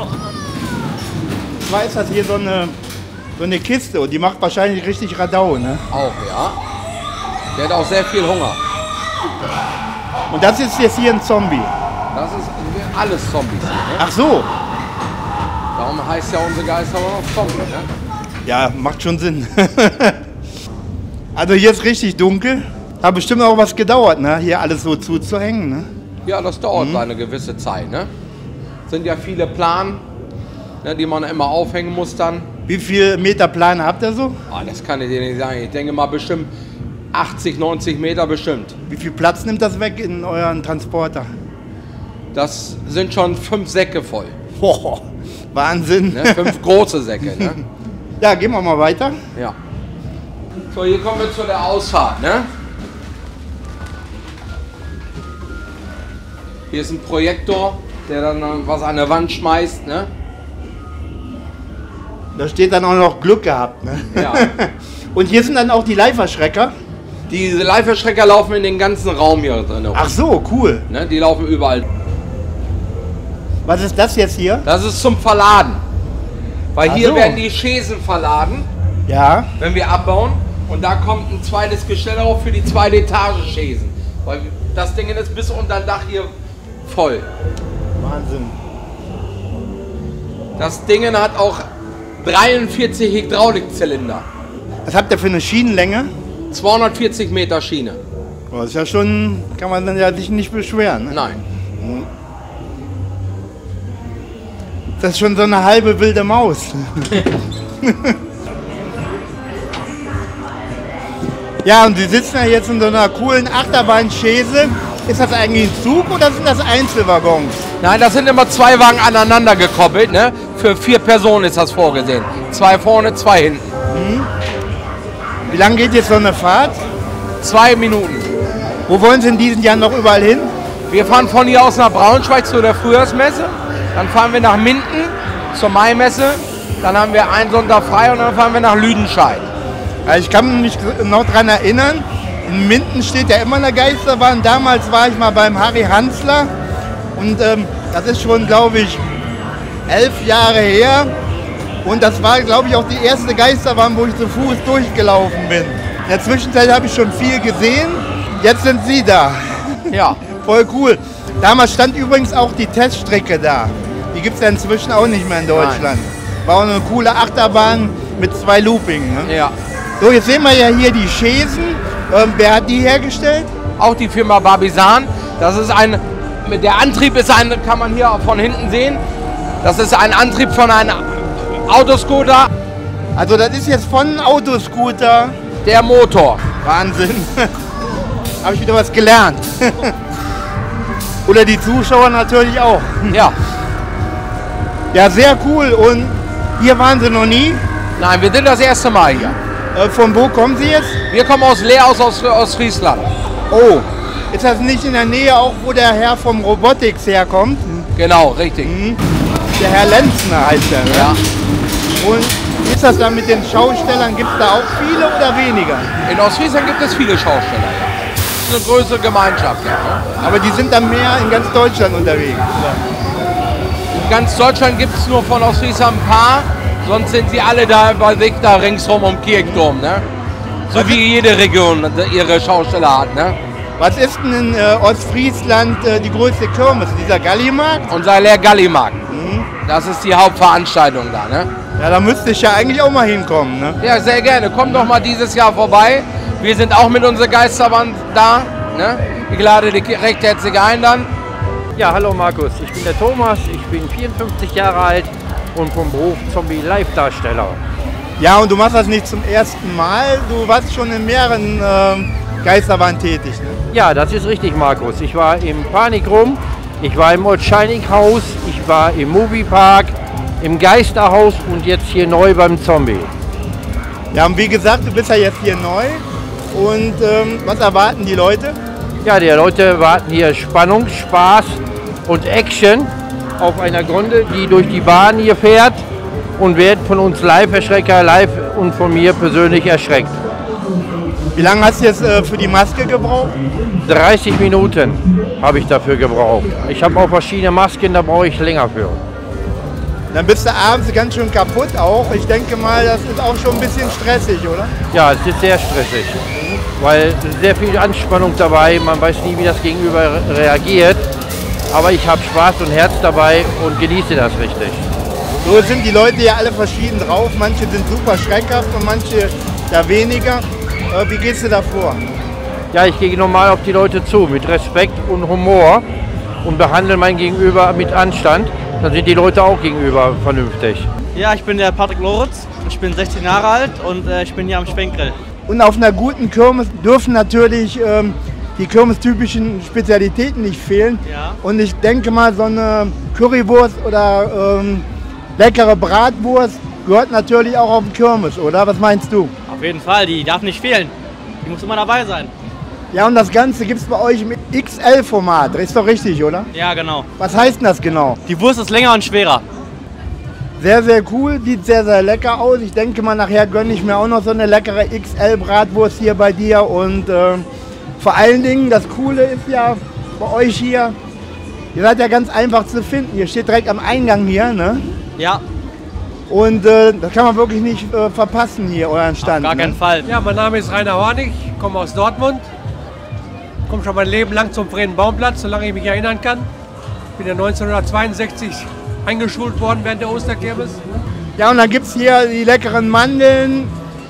Speaker 2: Und zwar ist das hier so eine Kiste und die macht wahrscheinlich richtig Radau. Ne?
Speaker 13: Auch, ja. Der hat auch sehr viel Hunger.
Speaker 2: Und das ist jetzt hier ein Zombie.
Speaker 13: Das ist alles Zombies hier. Ne?
Speaker 2: Ach so.
Speaker 13: Darum heißt ja unsere Geisterbahn auch Zombie. Ne?
Speaker 2: Ja, macht schon Sinn. Also hier ist richtig dunkel. Hat bestimmt auch was gedauert, ne? Hier alles so zuzuhängen. Ne?
Speaker 13: Ja, das dauert eine gewisse Zeit. Ne? Sind ja viele Plan, ne, die man immer aufhängen muss dann.
Speaker 2: Wie viel Meter Plan habt ihr so?
Speaker 13: Ah, das kann ich dir nicht sagen. Ich denke mal bestimmt 80, 90 Meter bestimmt.
Speaker 2: Wie viel Platz nimmt das weg in euren Transporter?
Speaker 13: Das sind schon 5 Säcke voll.
Speaker 2: Boah, Wahnsinn.
Speaker 13: Ne? 5 große Säcke. Ne?
Speaker 2: Ja, gehen wir mal weiter.
Speaker 13: Ja. So, hier kommen wir zu der Ausfahrt. Ne? Hier ist ein Projektor, der dann was an der Wand schmeißt. Ne?
Speaker 2: Da steht dann auch noch Glück gehabt. Ne?
Speaker 13: Ja.
Speaker 2: Und hier sind dann auch die Live-Erschrecker.
Speaker 13: Diese Live-Erschrecker laufen in den ganzen Raum hier drin.
Speaker 2: Ach so, cool.
Speaker 13: Ne? Die laufen überall.
Speaker 2: Was ist das jetzt hier?
Speaker 13: Das ist zum Verladen. Weil hier werden die Chaisen verladen,
Speaker 2: ja,
Speaker 13: wenn wir abbauen. Und da kommt ein zweites Gestell auf für die zweite Etage Chaisen. Weil das Ding ist bis unter das Dach hier voll.
Speaker 2: Wahnsinn.
Speaker 13: Das Ding hat auch 43 Hydraulikzylinder.
Speaker 2: Was habt ihr für eine Schienenlänge?
Speaker 13: 240 Meter Schiene.
Speaker 2: Das ist ja schon, kann man dann ja sich nicht beschweren. Ne?
Speaker 13: Nein.
Speaker 2: Das ist schon so eine halbe wilde Maus. Ja, und Sie sitzen ja jetzt in so einer coolen Achterbahn-Chaise. Ist das eigentlich ein Zug oder sind das Einzelwaggons?
Speaker 13: Nein, das sind immer 2 Wagen aneinander gekoppelt. Ne? Für 4 Personen ist das vorgesehen. 2 vorne, 2 hinten.
Speaker 2: Wie lange geht jetzt so eine Fahrt?
Speaker 13: 2 Minuten.
Speaker 2: Wo wollen Sie in diesem Jahr noch überall hin?
Speaker 13: Wir fahren von hier aus nach Braunschweig zu der Frühjahrsmesse. Dann fahren wir nach Minden zur Maimesse. Dann haben wir einen Sonntag frei und dann fahren wir nach Lüdenscheid.
Speaker 2: Also ich kann mich noch daran erinnern, in Minden steht ja immer eine Geisterbahn. Damals war ich mal beim Harry Hansler und das ist schon, glaube ich, 11 Jahre her. Und das war, glaube ich, auch die erste Geisterbahn, wo ich zu Fuß durchgelaufen bin. In der Zwischenzeit habe ich schon viel gesehen. Jetzt sind Sie da.
Speaker 13: Ja.
Speaker 2: Voll cool. Damals stand übrigens auch die Teststrecke da. Die gibt es ja inzwischen auch nicht mehr in Deutschland. Nein. War auch eine coole Achterbahn mit 2 Looping. Ne?
Speaker 13: Ja.
Speaker 2: So, jetzt sehen wir ja hier die Chaisen. Wer hat die hergestellt?
Speaker 13: Auch die Firma Barbisan. Das ist der Antrieb ist kann man hier von hinten sehen. Das ist ein Antrieb von einem Autoscooter.
Speaker 2: Also das ist jetzt von einem Autoscooter.
Speaker 13: Der Motor.
Speaker 2: Wahnsinn. Habe ich wieder was gelernt. Oder die Zuschauer natürlich auch.
Speaker 13: Ja.
Speaker 2: Ja, sehr cool. Und hier waren Sie noch nie?
Speaker 13: Nein, wir sind das erste Mal hier.
Speaker 2: Von wo kommen Sie jetzt?
Speaker 13: Wir kommen aus Leerhaus aus Friesland.
Speaker 2: Oh, ist das nicht in der Nähe auch, wo der Herr vom Robotics herkommt?
Speaker 13: Genau, richtig.
Speaker 2: Der Herr Lenzner heißt er, ne?
Speaker 13: Ja.
Speaker 2: Und ist das dann mit den Schaustellern, gibt es da auch viele oder weniger?
Speaker 13: In Ostfriesland gibt es viele Schausteller, ja. Das ist eine größere Gemeinschaft, ja.
Speaker 2: Aber die sind dann mehr in ganz Deutschland unterwegs.
Speaker 13: In ganz Deutschland gibt es nur von Ostfriesland ein paar, sonst sind sie alle da bei sich da ringsrum um Kirchturm, ne? So wie jede Region ihre Schausteller hat, ne?
Speaker 2: Was ist denn in Ostfriesland die größte Kirmes? Dieser Gallimarkt?
Speaker 13: Unser Gallimarkt. Das ist die Hauptveranstaltung da, ne?
Speaker 2: Ja, da müsste ich ja eigentlich auch mal hinkommen, ne?
Speaker 13: Ja, sehr gerne. Kommt doch mal dieses Jahr vorbei. Wir sind auch mit unserer Geisterbahn da. Ne? Ich lade dich recht herzlich ein dann.
Speaker 14: Ja, hallo Markus, ich bin der Thomas, ich bin 54 Jahre alt und vom Beruf Zombie-Live-Darsteller.
Speaker 2: Ja, und du machst das nicht zum ersten Mal, du warst schon in mehreren Geisterbahnen tätig, ne?
Speaker 14: Ja, das ist richtig, Markus. Ich war im Panikrum, ich war im Old Shining House, ich war im Moviepark, im Geisterhaus und jetzt hier neu beim Zombie.
Speaker 2: Ja, und wie gesagt, du bist ja jetzt hier neu und was erwarten die Leute?
Speaker 14: Ja, die Leute erwarten hier Spannung, Spaß und Action auf einer Grunde, die durch die Bahn hier fährt und wird von uns Live-Erschrecker live und von mir persönlich erschreckt.
Speaker 2: Wie lange hast du jetzt für die Maske gebraucht?
Speaker 14: 30 Minuten habe ich dafür gebraucht. Ich habe auch verschiedene Masken, da brauche ich länger für.
Speaker 2: Dann bist du abends ganz schön kaputt auch. Ich denke mal, das ist auch schon ein bisschen stressig, oder?
Speaker 14: Ja, es ist sehr stressig, weil sehr viel Anspannung dabei, man weiß nie, wie das Gegenüber reagiert. Aber ich habe Spaß und Herz dabei und genieße das richtig.
Speaker 2: So sind die Leute ja alle verschieden drauf. Manche sind super schreckhaft und manche ja weniger. Wie gehst du da vor?
Speaker 14: Ja, ich gehe normal auf die Leute zu, mit Respekt und Humor und behandle mein Gegenüber mit Anstand. Dann sind die Leute auch gegenüber vernünftig.
Speaker 15: Ja, ich bin der Patrick Loritz, ich bin 16 Jahre alt und ich bin hier am Schwenkgrill.
Speaker 2: Und auf einer guten Kirmes dürfen natürlich die kirmestypischen Spezialitäten nicht fehlen.
Speaker 15: Ja.
Speaker 2: Und ich denke mal, so eine Currywurst oder leckere Bratwurst gehört natürlich auch auf den Kirmes, oder? Was meinst du?
Speaker 15: Auf jeden Fall, die darf nicht fehlen. Die muss immer dabei sein.
Speaker 2: Ja, und das Ganze gibt es bei euch im XL-Format, ist doch richtig, oder?
Speaker 15: Ja, genau.
Speaker 2: Was heißt denn das genau?
Speaker 15: Die Wurst ist länger und schwerer.
Speaker 2: Sehr, sehr cool, sieht sehr, sehr lecker aus. Ich denke mal, nachher gönne ich mir auch noch so eine leckere XL-Bratwurst hier bei dir. Und vor allen Dingen, das Coole ist ja bei euch hier, ihr seid ja ganz einfach zu finden. Ihr steht direkt am Eingang hier, ne?
Speaker 15: Ja.
Speaker 2: Und das kann man wirklich nicht verpassen hier, euren Stand.
Speaker 15: Auf gar keinen Fall.
Speaker 16: Ja, mein Name ist Rainer Hornig, ich komme aus Dortmund. Komme schon mein Leben lang zum Friedenbaumplatz, solange ich mich erinnern kann. Bin ja 1962 eingeschult worden während der Osterkirmes.
Speaker 2: Ja, und dann gibt es hier die leckeren Mandeln,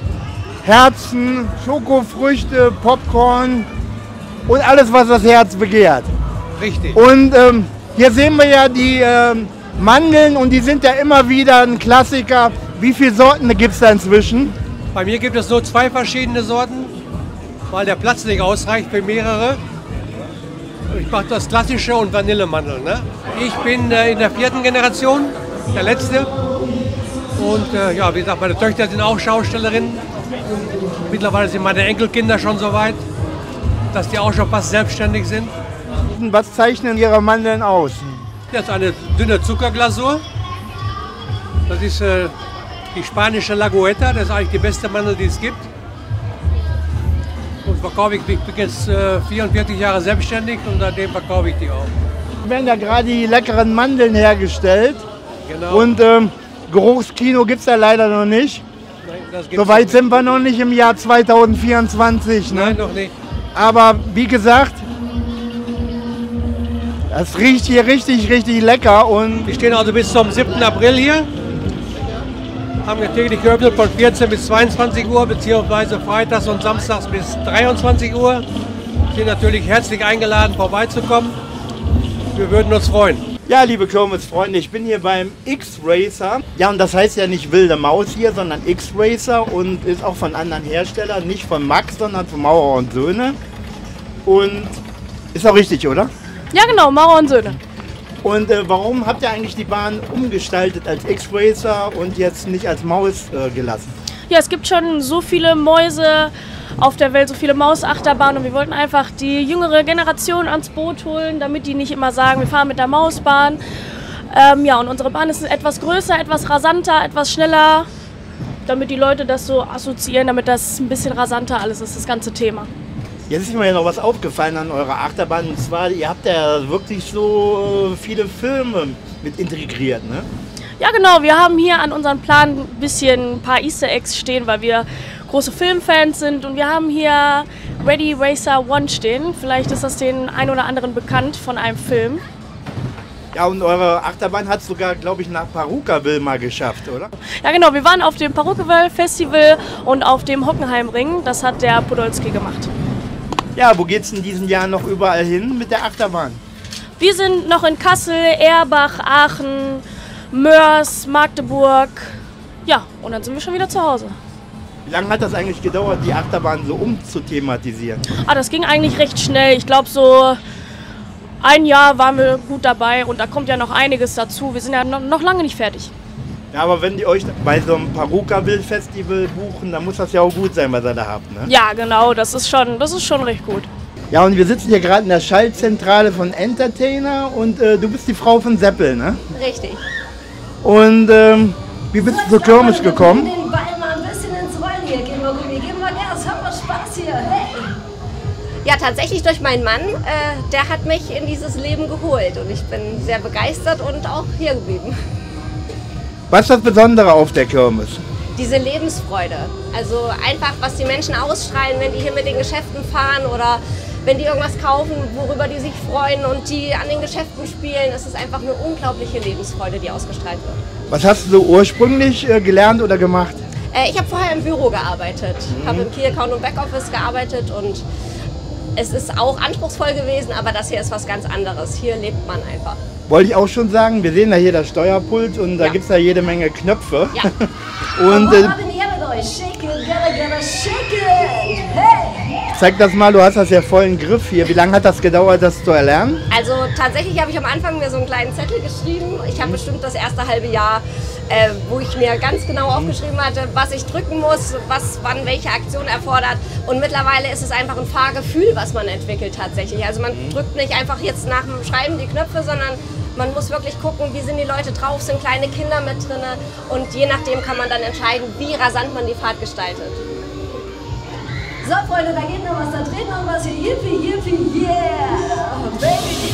Speaker 2: Herzen, Schokofrüchte, Popcorn und alles, was das Herz begehrt.
Speaker 16: Richtig.
Speaker 2: Und hier sehen wir ja die Mandeln und die sind ja immer wieder ein Klassiker. Wie viele Sorten gibt es da inzwischen?
Speaker 16: Bei mir gibt es nur 2 verschiedene Sorten, weil der Platz nicht ausreicht für mehrere. Ich mache das klassische und Vanillemandeln. Ne? Ich bin in der 4. Generation, der letzte. Und ja, wie gesagt, meine Töchter sind auch Schaustellerinnen. Mittlerweile sind meine Enkelkinder schon so weit, dass die auch schon fast selbstständig sind.
Speaker 2: Was zeichnen Ihre Mandeln aus?
Speaker 16: Das ist eine dünne Zuckerglasur. Das ist die spanische Lagoeta, das ist eigentlich die beste Mandel, die es gibt. Und verkaufe ich bin jetzt 44 Jahre selbstständig und seitdem verkaufe ich die auch.
Speaker 2: Es werden ja gerade die leckeren Mandeln hergestellt.
Speaker 16: Genau.
Speaker 2: Und Geruchskino gibt es ja leider noch nicht.
Speaker 16: Nein,
Speaker 2: so weit sind wir noch nicht im Jahr 2024. Ne?
Speaker 16: Nein, noch nicht.
Speaker 2: Aber wie gesagt, das riecht hier richtig, richtig lecker. Und
Speaker 16: wir stehen also bis zum 7. April hier. Haben wir täglich geöffnet von 14 bis 22 Uhr, beziehungsweise freitags und samstags bis 23 Uhr. Sie sind natürlich herzlich eingeladen, vorbeizukommen. Wir würden uns freuen.
Speaker 2: Ja, liebe Kirmesfreunde, ich bin hier beim X-Racer. Ja, und das heißt ja nicht wilde Maus hier, sondern X-Racer und ist auch von anderen Herstellern, nicht von Max, sondern von Maurer und Söhne. Und ist auch richtig, oder?
Speaker 3: Ja, genau, Maurer und Söhne.
Speaker 2: Und warum habt ihr eigentlich die Bahn umgestaltet als X-Racer und jetzt nicht als Maus gelassen?
Speaker 3: Ja, es gibt schon so viele Mäuse auf der Welt, so viele Mausachterbahnen und wir wollten einfach die jüngere Generation ans Boot holen, damit die nicht immer sagen, wir fahren mit der Mausbahn. Ja, und unsere Bahn ist etwas größer, etwas rasanter, etwas schneller, damit die Leute das so assoziieren, damit das ein bisschen rasanter alles ist, das ganze Thema.
Speaker 2: Jetzt ist mir ja noch was aufgefallen an eurer Achterbahn, und zwar, ihr habt ja wirklich so viele Filme mit integriert, ne?
Speaker 3: Ja genau, wir haben hier an unserem Plan ein paar Easter Eggs stehen, weil wir große Filmfans sind und wir haben hier Ready Racer One stehen. Vielleicht ist das den einen oder anderen bekannt von einem Film.
Speaker 2: Ja, und eure Achterbahn hat es sogar, glaube ich, nach Parukaville mal geschafft, oder?
Speaker 3: Ja genau, wir waren auf dem Parukaville Festival und auf dem Hockenheimring. Das hat der Podolski gemacht.
Speaker 2: Ja, wo geht's in diesem Jahr noch überall hin mit der Achterbahn?
Speaker 3: Wir sind noch in Kassel, Erbach, Aachen, Mörs, Magdeburg. Ja, und dann sind wir schon wieder zu Hause.
Speaker 2: Wie lange hat das eigentlich gedauert, die Achterbahn so umzuthematisieren?
Speaker 3: Das ging eigentlich recht schnell. Ich glaube, so ein Jahr waren wir gut dabei und da kommt ja noch einiges dazu. Wir sind ja noch lange nicht fertig.
Speaker 2: Ja, aber wenn die euch bei so einem Parukaville Festival buchen, dann muss das ja auch gut sein, was ihr da habt, ne?
Speaker 3: Ja, genau, das ist schon recht gut.
Speaker 2: Ja, und wir sitzen hier gerade in der Schaltzentrale von Entertainer und du bist die Frau von Seppel, ne?
Speaker 17: Richtig.
Speaker 2: Und wie bist du zur Kirmes gekommen?
Speaker 17: Den Ball mal ein bisschen ins Rollen hier. Geben wir Gas, haben wir Spaß hier. Hey. Ja, tatsächlich durch meinen Mann. Der hat mich in dieses Leben geholt und ich bin sehr begeistert und auch hier geblieben.
Speaker 2: Was ist das Besondere auf der Kirmes?
Speaker 17: Diese Lebensfreude. Also einfach, was die Menschen ausstrahlen, wenn die hier mit den Geschäften fahren oder wenn die irgendwas kaufen, worüber die sich freuen und die an den Geschäften spielen. Es ist einfach eine unglaubliche Lebensfreude, die ausgestrahlt wird.
Speaker 2: Was hast du so ursprünglich gelernt oder gemacht?
Speaker 17: Ich habe vorher im Büro gearbeitet. Ich habe im Key Account und Backoffice gearbeitet und es ist auch anspruchsvoll gewesen, aber das hier ist was ganz anderes. Hier lebt man einfach.
Speaker 2: Wollte ich auch schon sagen, wir sehen ja hier das Steuerpult und da gibt es ja jede Menge Knöpfe.
Speaker 17: Ja.
Speaker 2: Und zeig das mal, du hast das ja voll im Griff hier. Wie lange hat das gedauert, das zu erlernen?
Speaker 17: Also tatsächlich habe ich am Anfang mir so einen kleinen Zettel geschrieben. Ich habe bestimmt das erste halbe Jahr, wo ich mir ganz genau aufgeschrieben hatte, was ich drücken muss, was wann welche Aktion erfordert. Und mittlerweile ist es einfach ein Fahrgefühl, was man entwickelt tatsächlich. Also man drückt nicht einfach jetzt nach dem Schreiben die Knöpfe, sondern man muss wirklich gucken, wie sind die Leute drauf, sind kleine Kinder mit drin und je nachdem kann man dann entscheiden, wie rasant man die Fahrt gestaltet. So Freunde, da geht noch was, da dreht noch was hier, yippie, yippie, yeah, baby.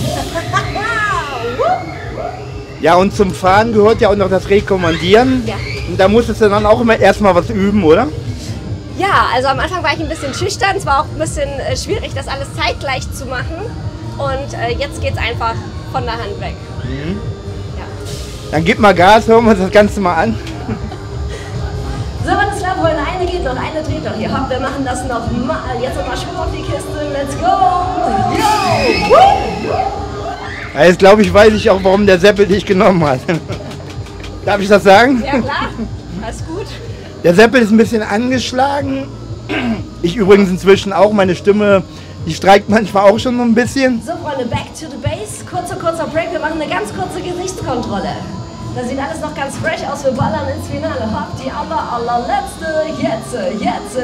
Speaker 2: Ja, und zum Fahren gehört ja auch noch das Rekommandieren.
Speaker 17: Ja.
Speaker 2: Und da musstest du dann auch immer erstmal was üben, oder?
Speaker 17: Ja, also am Anfang war ich ein bisschen schüchtern, es war auch ein bisschen schwierig, das alles zeitgleich zu machen und jetzt geht es einfach von der Hand weg.
Speaker 2: Mhm. Ja. Dann gib mal Gas, hören wir uns das Ganze mal an.
Speaker 17: So, was ist klar, Freunde? Eine geht noch, eine dreht noch. Hier, hopp, wir machen das noch mal. Jetzt nochmal Schwung auf die Kiste, let's go! Yo!
Speaker 2: Ja, jetzt glaube ich, weiß ich auch, warum der Seppel dich genommen hat. Darf ich das sagen?
Speaker 17: Ja klar, alles gut.
Speaker 2: Der Seppel ist ein bisschen angeschlagen. Ich übrigens inzwischen auch, meine Stimme, die streikt manchmal auch schon so ein bisschen.
Speaker 17: So Freunde, back to the base. Kurzer Break, wir machen eine ganz kurze Gesichtskontrolle. Das sieht alles noch ganz fresh aus, wir ballern ins Finale. Hopp, die allerletzte, jetzt.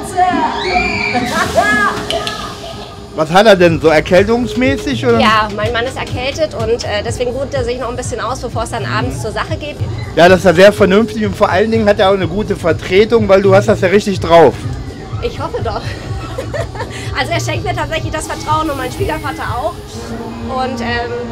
Speaker 2: Was hat er denn, so erkältungsmäßig? Oder?
Speaker 17: Ja, mein Mann ist erkältet und deswegen ruht er sich noch ein bisschen aus, bevor es dann abends zur Sache geht.
Speaker 2: Ja, das ist ja sehr vernünftig und vor allen Dingen hat er auch eine gute Vertretung, weil du hast das ja richtig drauf.
Speaker 17: Ich hoffe doch. Also er schenkt mir tatsächlich das Vertrauen und mein Schwiegervater auch. Und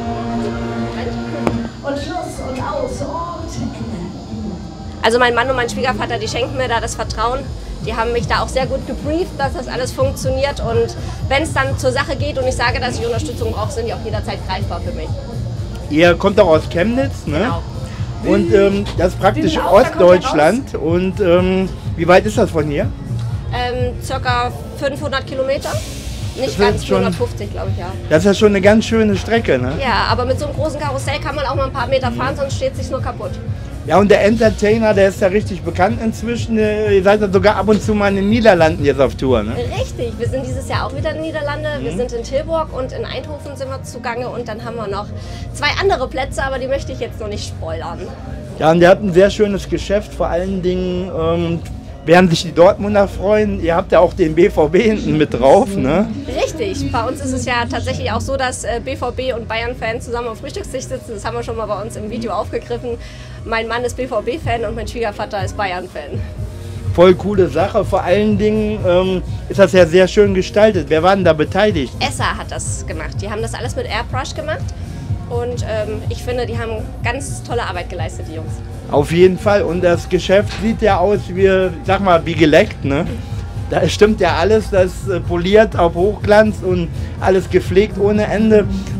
Speaker 17: Schluss und aus und Ende. Also mein Mann und mein Schwiegervater, die schenken mir da das Vertrauen. Die haben mich da auch sehr gut gebrieft, dass das alles funktioniert. Und wenn es dann zur Sache geht und ich sage, dass ich Unterstützung brauche, sind die auch jederzeit greifbar für mich.
Speaker 2: Ihr kommt auch aus Chemnitz, ne?
Speaker 17: Genau.
Speaker 2: Und das ist praktisch Ostdeutschland. Und wie weit ist das von hier?
Speaker 17: Circa 500 Kilometer. Nicht ganz 450, glaube ich, ja.
Speaker 2: Das ist ja schon eine ganz schöne Strecke, ne?
Speaker 17: Ja, aber mit so einem großen Karussell kann man auch mal ein paar Meter fahren, sonst steht es sich nur kaputt.
Speaker 2: Ja, und der Entertainer, der ist ja richtig bekannt inzwischen. Ihr seid ja sogar ab und zu mal in den Niederlanden jetzt auf Tour, ne?
Speaker 17: Richtig, wir sind dieses Jahr auch wieder in den Niederlanden. Wir sind in Tilburg und in Eindhoven sind wir zugange und dann haben wir noch 2 andere Plätze, aber die möchte ich jetzt noch nicht spoilern.
Speaker 2: Ja, und der hat ein sehr schönes Geschäft, vor allen Dingen werden sich die Dortmunder freuen. Ihr habt ja auch den BVB hinten mit drauf, ne?
Speaker 17: Richtig, bei uns ist es ja tatsächlich auch so, dass BVB und Bayern-Fans zusammen am Frühstückstisch sitzen. Das haben wir schon mal bei uns im Video aufgegriffen. Mein Mann ist BVB-Fan und mein Schwiegervater ist Bayern-Fan.
Speaker 2: Voll coole Sache, vor allen Dingen ist das ja sehr schön gestaltet. Wer war denn da beteiligt?
Speaker 17: Esser hat das gemacht, die haben das alles mit Airbrush gemacht und ich finde, die haben ganz tolle Arbeit geleistet, die Jungs.
Speaker 2: Auf jeden Fall. Und das Geschäft sieht ja aus wie, sag mal, wie geleckt, ne? Da stimmt ja alles, das poliert auf Hochglanz und alles gepflegt ohne Ende.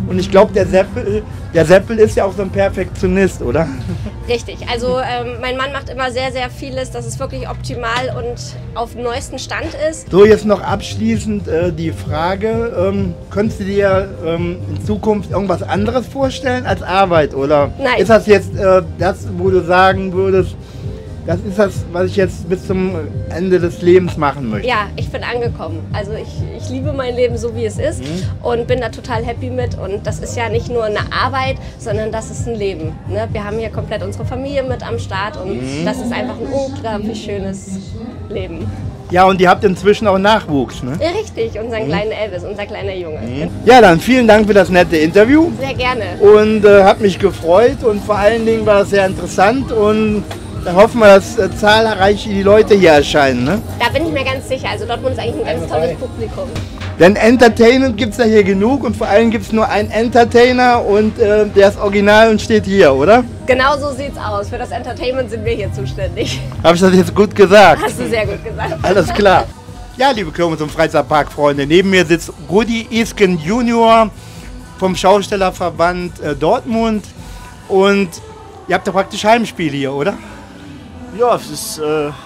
Speaker 2: Und ich glaube, der Seppel ist ja auch so ein Perfektionist, oder?
Speaker 17: Richtig, also mein Mann macht immer sehr, sehr vieles, dass es wirklich optimal und auf dem neuesten Stand ist.
Speaker 2: So, jetzt noch abschließend die Frage, könntest du dir in Zukunft irgendwas anderes vorstellen als Arbeit, oder?
Speaker 17: Nein.
Speaker 2: Ist das jetzt das, wo du sagen würdest, das ist das, was ich jetzt bis zum Ende des Lebens machen möchte?
Speaker 17: Ja, ich bin angekommen. Also ich liebe mein Leben so, wie es ist und bin da total happy mit. Und das ist ja nicht nur eine Arbeit, sondern das ist ein Leben. Ne? Wir haben hier komplett unsere Familie mit am Start und das ist einfach ein unglaublich schönes Leben.
Speaker 2: Ja, und ihr habt inzwischen auch Nachwuchs, ne?
Speaker 17: Ja, richtig, unseren kleinen Elvis, unser kleiner Junge.
Speaker 2: Ja, dann vielen Dank für das nette Interview.
Speaker 17: Sehr gerne.
Speaker 2: Und hat mich gefreut und vor allen Dingen war das sehr interessant und dann hoffen wir, dass zahlreich die Leute hier erscheinen. Ne?
Speaker 17: Da bin ich mir ganz sicher. Also Dortmund ist eigentlich ein ganz tolles Publikum.
Speaker 2: Denn Entertainment gibt es ja hier genug und vor allem gibt es nur einen Entertainer und der ist original und steht hier, oder?
Speaker 17: Genau so sieht's aus. Für das Entertainment sind wir hier zuständig.
Speaker 2: Habe ich das jetzt gut gesagt?
Speaker 17: Hast du sehr gut gesagt.
Speaker 2: Alles klar. Ja, liebe Kirmes- und Freizeitparkfreunde, neben mir sitzt Rudi Isken Junior vom Schaustellerverband Dortmund und ihr habt ja praktisch Heimspiel hier, oder?
Speaker 18: Ja, es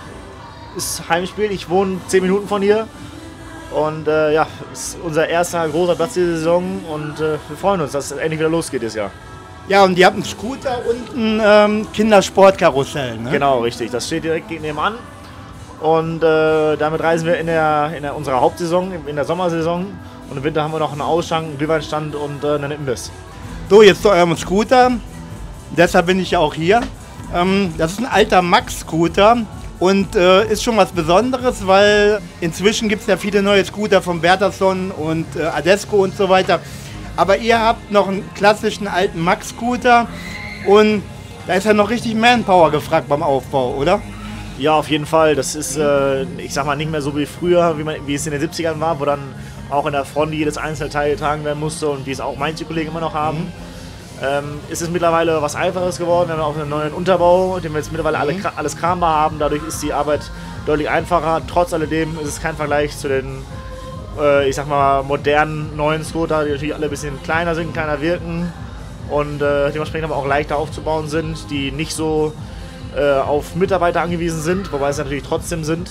Speaker 18: ist Heimspiel. Ich wohne 10 Minuten von hier. Und ja, es ist unser erster großer Platz dieser Saison. Und wir freuen uns, dass es endlich wieder losgeht dieses Jahr.
Speaker 2: Ja, und ihr habt einen Scooter und ein Kindersportkarussell, ne?
Speaker 18: Genau, richtig. Das steht direkt nebenan. Und damit reisen wir in unserer Hauptsaison, in der Sommersaison. Und im Winter haben wir noch einen Ausschank, einen Glühweinstand und einen Imbiss.
Speaker 2: So, jetzt zu eurem Scooter. Deshalb bin ich ja auch hier. Das ist ein alter Max-Scooter und ist schon was Besonderes, weil inzwischen gibt es ja viele neue Scooter von Bertelsson und Adesco und so weiter. Aber ihr habt noch einen klassischen alten Max-Scooter und da ist ja noch richtig Manpower gefragt beim Aufbau, oder?
Speaker 18: Ja, auf jeden Fall. Das ist, ich sag mal, nicht mehr so wie früher, wie es in den 70ern war, wo dann auch in der Front jedes einzelne Teil getragen werden musste und wie es auch manche Kollegen immer noch haben. Es ist mittlerweile was Einfaches geworden. Wir haben auch einen neuen Unterbau, den wir jetzt mittlerweile alles krambar haben. Dadurch ist die Arbeit deutlich einfacher. Trotz alledem ist es kein Vergleich zu den, ich sag mal, modernen neuen Scooter, die natürlich alle ein bisschen kleiner sind, kleiner wirken und dementsprechend aber auch leichter aufzubauen sind, die nicht so auf Mitarbeiter angewiesen sind, wobei es natürlich trotzdem sind.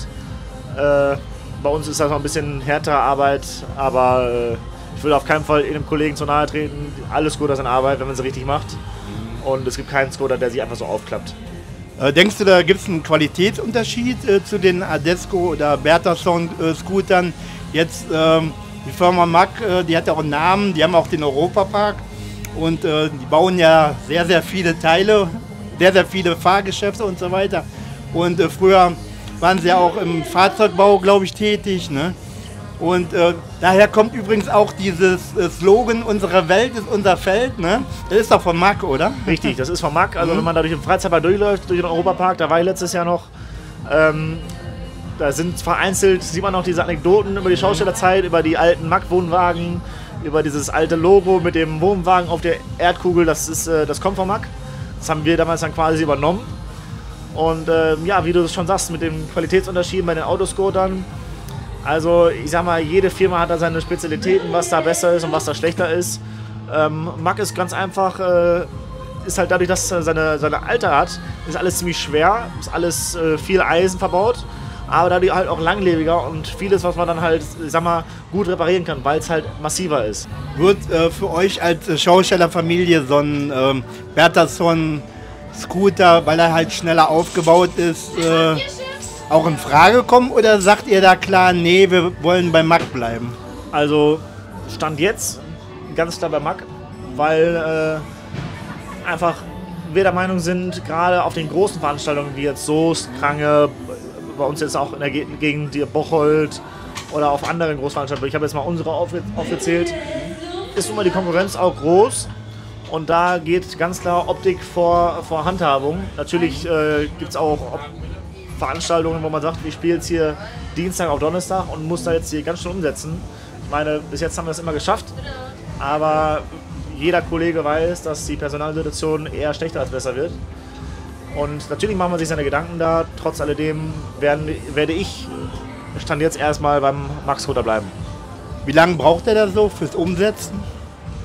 Speaker 18: Bei uns ist das noch ein bisschen härtere Arbeit, aber ich würde auf keinen Fall einem Kollegen zu nahe treten. Alle Scooter sind Arbeit, wenn man sie richtig macht. Und es gibt keinen Scooter, der sich einfach so aufklappt.
Speaker 2: Denkst du, da gibt es einen Qualitätsunterschied zu den Adesco oder Bertelsson Scootern? Jetzt die Firma Mack, die hat ja auch einen Namen, die haben auch den Europapark und die bauen ja sehr, sehr viele Teile, sehr, sehr viele Fahrgeschäfte und so weiter. Und früher waren sie ja auch im Fahrzeugbau, glaube ich, tätig, ne? Und daher kommt übrigens auch dieses Slogan, unsere Welt ist unser Feld, ne? Das ist doch von Mack, oder?
Speaker 18: Richtig, das ist von Mack. Also wenn man da durch den Freizeitpark durchläuft, durch den Europapark, da war ich letztes Jahr noch, da sind vereinzelt, sieht man noch diese Anekdoten über die Schaustellerzeit, über die alten Mack-Wohnwagen, über dieses alte Logo mit dem Wohnwagen auf der Erdkugel, das kommt von Mack. Das haben wir damals dann quasi übernommen. Und ja, wie du das schon sagst, mit dem Qualitätsunterschied bei den Autoscootern. Also ich sag mal, jede Firma hat da seine Spezialitäten, was da besser ist und was da schlechter ist. Mack ist ganz einfach, ist halt dadurch, dass er seine Alter hat, ist alles ziemlich schwer, ist alles viel Eisen verbaut, aber dadurch halt auch langlebiger und vieles, was man dann halt, ich sag mal, gut reparieren kann, weil es halt massiver ist.
Speaker 2: Wird für euch als Schaustellerfamilie so ein Bertelsson Scooter, weil er halt schneller aufgebaut ist, auch in Frage kommen oder sagt ihr da klar, nee, wir wollen bei Mack bleiben?
Speaker 18: Also Stand jetzt ganz klar bei Mack, weil einfach wir der Meinung sind, gerade auf den großen Veranstaltungen wie jetzt Soest, Krange, bei uns jetzt auch in der Gegend die Bocholt oder auf anderen Großveranstaltungen, ich habe jetzt mal unsere aufgezählt, ist immer die Konkurrenz auch groß. Und da geht ganz klar Optik vor Handhabung. Natürlich gibt es auch Veranstaltungen, wo man sagt, ich spiele jetzt hier Dienstag auf Donnerstag und muss da jetzt hier ganz schnell umsetzen. Ich meine, bis jetzt haben wir das immer geschafft, aber jeder Kollege weiß, dass die Personalsituation eher schlechter als besser wird. Und natürlich macht man sich seine Gedanken da. Trotz alledem werde ich Stand jetzt erstmal beim Max-Scooter bleiben.
Speaker 2: Wie lange braucht er da so fürs Umsetzen?